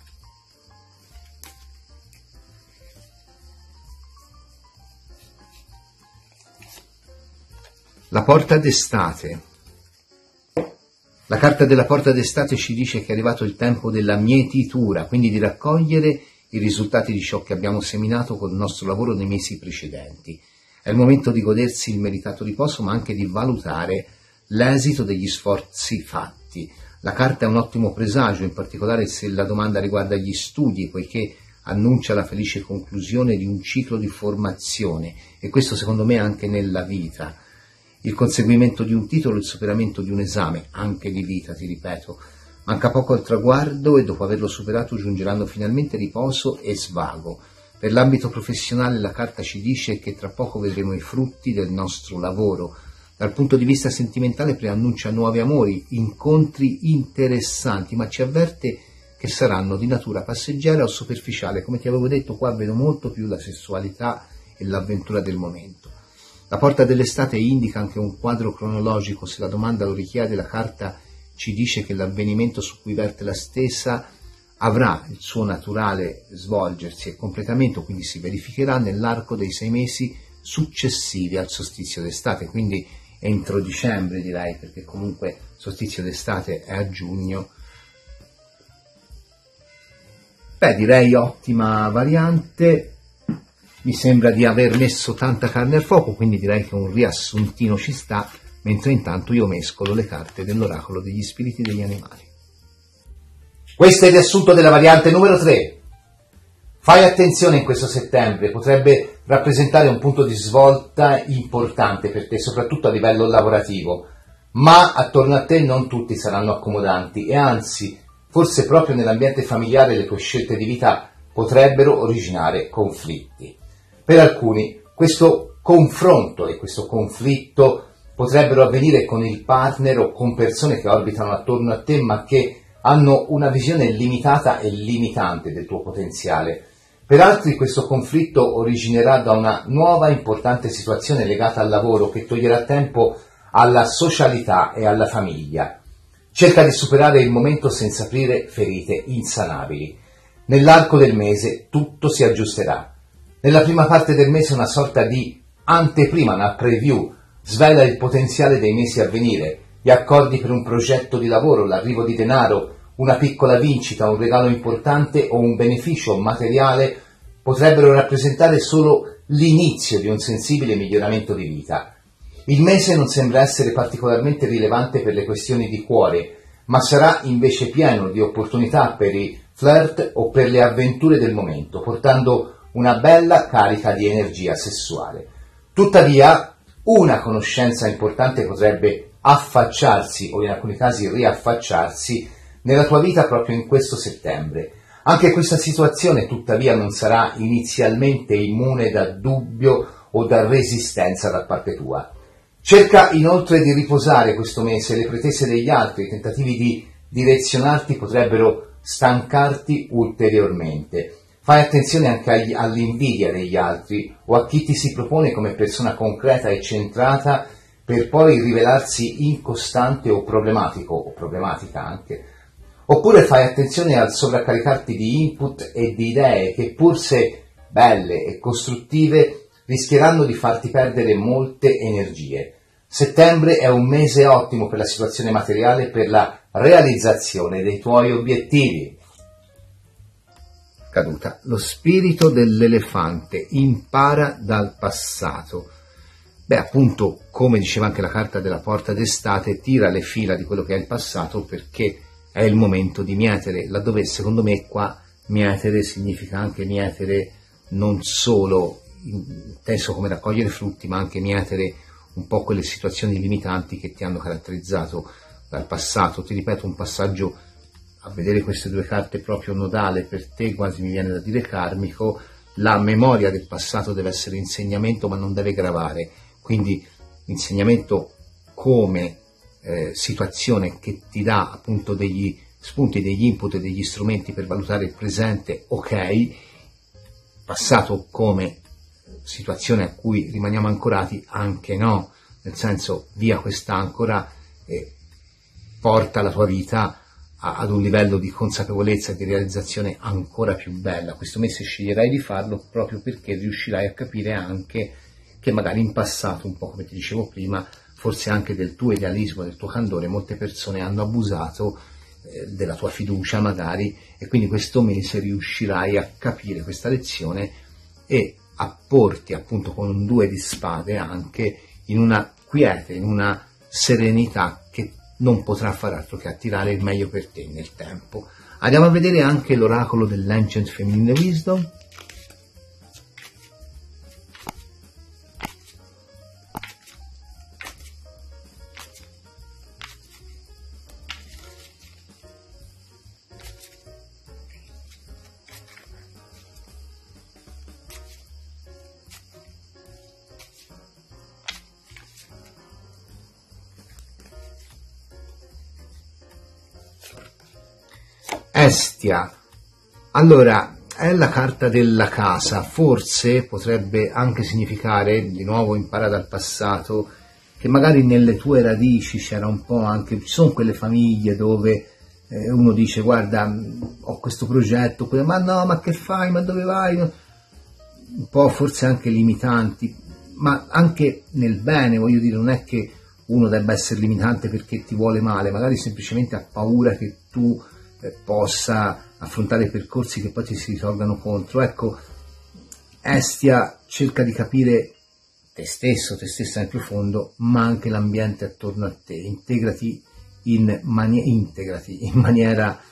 La porta d'estate. La carta della porta d'estate ci dice che è arrivato il tempo della mietitura, quindi di raccogliere i risultati di ciò che abbiamo seminato col nostro lavoro nei mesi precedenti. È il momento di godersi il meritato riposo, ma anche di valutare l'esito degli sforzi fatti. La carta è un ottimo presagio, in particolare se la domanda riguarda gli studi, poiché annuncia la felice conclusione di un ciclo di formazione, e questo secondo me anche nella vita. Il conseguimento di un titolo, il superamento di un esame, anche di vita, ti ripeto. Manca poco al traguardo e dopo averlo superato giungeranno finalmente riposo e svago. Per l'ambito professionale la carta ci dice che tra poco vedremo i frutti del nostro lavoro. Dal punto di vista sentimentale preannuncia nuovi amori, incontri interessanti, ma ci avverte che saranno di natura passeggera o superficiale. Come ti avevo detto, qua vedo molto più la sessualità e l'avventura del momento. La porta dell'estate indica anche un quadro cronologico, se la domanda lo richiede la carta ci dice che l'avvenimento su cui verte la stessa avrà il suo naturale svolgersi e completamento, quindi si verificherà nell'arco dei sei mesi successivi al solstizio d'estate, quindi entro dicembre direi, perché comunque il solstizio d'estate è a giugno. Beh, direi ottima variante. Mi sembra di aver messo tanta carne al fuoco, quindi direi che un riassuntino ci sta, mentre intanto io mescolo le carte dell'oracolo degli spiriti degli animali. Questo è il riassunto della variante numero tre. Fai attenzione in questo settembre, potrebbe rappresentare un punto di svolta importante per te, soprattutto a livello lavorativo, ma attorno a te non tutti saranno accomodanti e anzi, forse proprio nell'ambiente familiare le tue scelte di vita potrebbero originare conflitti. Per alcuni questo confronto e questo conflitto potrebbero avvenire con il partner o con persone che orbitano attorno a te ma che hanno una visione limitata e limitante del tuo potenziale. Per altri questo conflitto originerà da una nuova importante situazione legata al lavoro che toglierà tempo alla socialità e alla famiglia. Cerca di superare il momento senza aprire ferite insanabili. Nell'arco del mese tutto si aggiusterà. Nella prima parte del mese una sorta di anteprima, una preview, svela il potenziale dei mesi a venire, gli accordi per un progetto di lavoro, l'arrivo di denaro, una piccola vincita, un regalo importante o un beneficio materiale potrebbero rappresentare solo l'inizio di un sensibile miglioramento di vita. Il mese non sembra essere particolarmente rilevante per le questioni di cuore, ma sarà invece pieno di opportunità per i flirt o per le avventure del momento, portando una bella carica di energia sessuale. Tuttavia, una conoscenza importante potrebbe affacciarsi, o in alcuni casi riaffacciarsi, nella tua vita proprio in questo settembre. Anche questa situazione, tuttavia, non sarà inizialmente immune da dubbio o da resistenza da parte tua. Cerca inoltre di riposare questo mese, le pretese degli altri, i tentativi di direzionarti potrebbero stancarti ulteriormente. Fai attenzione anche agli, all'invidia degli altri o a chi ti si propone come persona concreta e centrata per poi rivelarsi incostante o problematico, o problematica anche. Oppure fai attenzione al sovraccaricarti di input e di idee che, pur se belle e costruttive, rischieranno di farti perdere molte energie. Settembre è un mese ottimo per la situazione materiale e per la realizzazione dei tuoi obiettivi. Caduta. Lo spirito dell'elefante impara dal passato. Beh, appunto, come diceva anche la carta della porta d'estate, tira le fila di quello che è il passato perché è il momento di mietere, laddove secondo me qua mietere significa anche mietere non solo inteso come raccogliere frutti, ma anche mietere un po' quelle situazioni limitanti che ti hanno caratterizzato dal passato. Ti ripeto, un passaggio, a vedere queste due carte, proprio nodale per te, quasi mi viene da dire karmico. La memoria del passato deve essere insegnamento, ma non deve gravare, quindi insegnamento come eh, situazione che ti dà appunto degli spunti, degli input e degli strumenti per valutare il presente, ok, passato come situazione a cui rimaniamo ancorati, anche no, nel senso, via quest'ancora e porta la tua vita ad un livello di consapevolezza e di realizzazione ancora più bella. Questo mese sceglierai di farlo proprio perché riuscirai a capire anche che magari in passato, un po' come ti dicevo prima, forse anche del tuo idealismo, del tuo candore, molte persone hanno abusato eh, della tua fiducia magari, e quindi questo mese riuscirai a capire questa lezione e a porti appunto con un due di spade anche in una quiete, in una serenità che non potrà far altro che attirare il meglio per te nel tempo. Andiamo a vedere anche l'oracolo dell'Ancient Feminine Wisdom. Estia. Allora, è la carta della casa, forse potrebbe anche significare, di nuovo impara dal passato, che magari nelle tue radici c'era un po' anche, ci sono quelle famiglie dove eh, uno dice guarda ho questo progetto, ma no, ma che fai, ma dove vai? Un po' forse anche limitanti, ma anche nel bene, voglio dire, non è che uno debba essere limitante perché ti vuole male, magari semplicemente ha paura che tu possa affrontare percorsi che poi ti si risolvano contro. Ecco, Estia cerca di capire te stesso, te stessa nel profondo, ma anche l'ambiente attorno a te. Integrati in, mani- integrati in maniera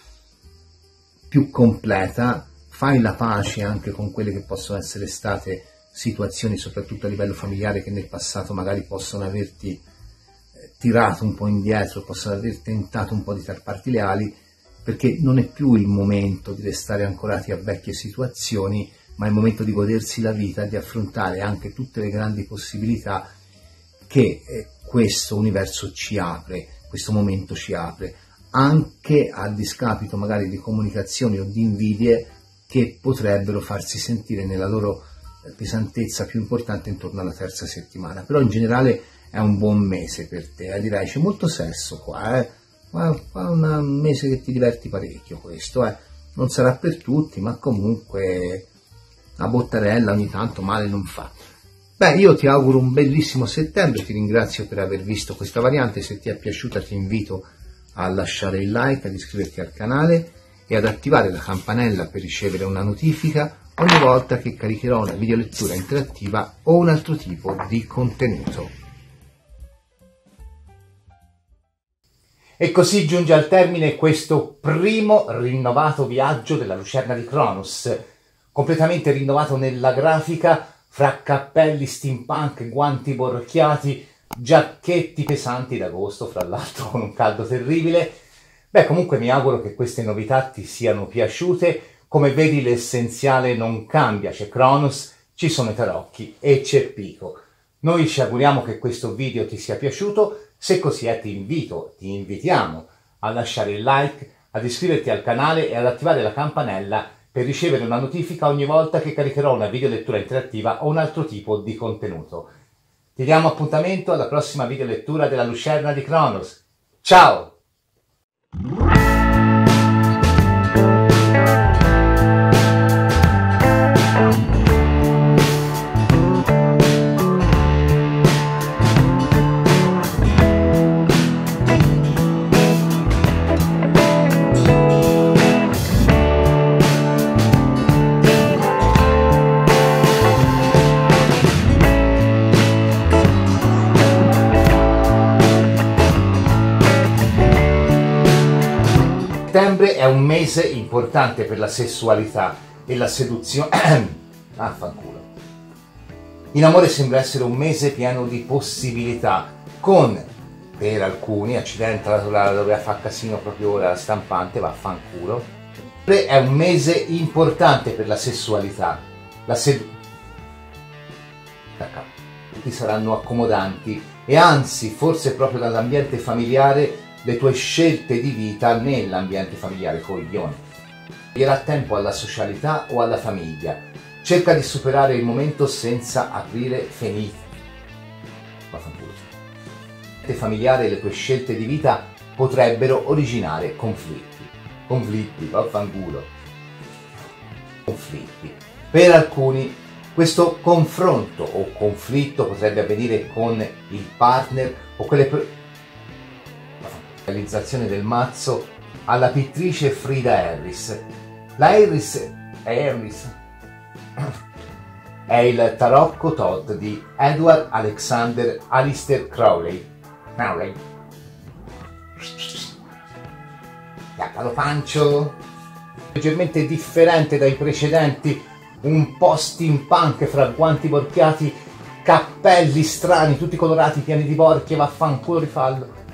più completa, fai la pace anche con quelle che possono essere state situazioni, soprattutto a livello familiare, che nel passato magari possono averti eh, tirato un po' indietro, possono aver tentato un po' di tarparti le ali, perché non è più il momento di restare ancorati a vecchie situazioni, ma è il momento di godersi la vita, di affrontare anche tutte le grandi possibilità che eh, questo universo ci apre, questo momento ci apre, anche a discapito magari di comunicazioni o di invidie che potrebbero farsi sentire nella loro pesantezza più importante intorno alla terza settimana. Però in generale è un buon mese per te, eh? Direi c'è molto sesso qua, eh? Ma fa un mese che ti diverti parecchio questo, eh. Non sarà per tutti, ma comunque una bottarella ogni tanto male non fa. Beh, io ti auguro un bellissimo settembre, ti ringrazio per aver visto questa variante. Se ti è piaciuta ti invito a lasciare il like, ad iscriverti al canale e ad attivare la campanella per ricevere una notifica ogni volta che caricherò una videolettura interattiva o un altro tipo di contenuto. E così giunge al termine questo primo rinnovato viaggio della Lucerna di Cronos, completamente rinnovato nella grafica, fra cappelli steampunk, guanti borchiati, giacchetti pesanti d'agosto, fra l'altro con un caldo terribile. Beh, comunque mi auguro che queste novità ti siano piaciute. Come vedi l'essenziale non cambia, c'è Cronos, ci sono i tarocchi e c'è Pico. Noi ci auguriamo che questo video ti sia piaciuto. Se così è, ti invito, ti invitiamo a lasciare il like, ad iscriverti al canale e ad attivare la campanella per per ricevere una notifica ogni volta che caricherò una videolettura interattiva o un altro tipo di contenuto. Ti diamo appuntamento alla prossima videolettura della Lucerna di Cronos. Ciao! Settembre è un mese importante per la sessualità e la seduzione. Affanculo. In amore sembra essere un mese pieno di possibilità, con, per alcuni, accidenta la doveva fare casino proprio ora la stampante, vaffanculo. È un mese importante per la sessualità, la seduzione. Tutti saranno accomodanti e anzi, forse proprio dall'ambiente familiare, le tue scelte di vita nell'ambiente familiare, coglione. Toglierà tempo alla socialità o alla famiglia. Cerca di superare il momento senza aprire ferite. Vaffanculo. Nell'ambiente familiare le tue scelte di vita potrebbero originare conflitti. Conflitti, vaffanculo. Conflitti. Per alcuni questo confronto o conflitto potrebbe avvenire con il partner o quelle persone. Realizzazione del mazzo alla pittrice Frida Harris. La Harris è Harris è il tarocco Todd di Edward Alexander Alistair Crowley. Crowley. Chiappalo pancio. Leggermente differente dai precedenti, un po' steampunk fra guanti borchiati, cappelli strani, tutti colorati, pieni di borchie, vaffanculo rifallo.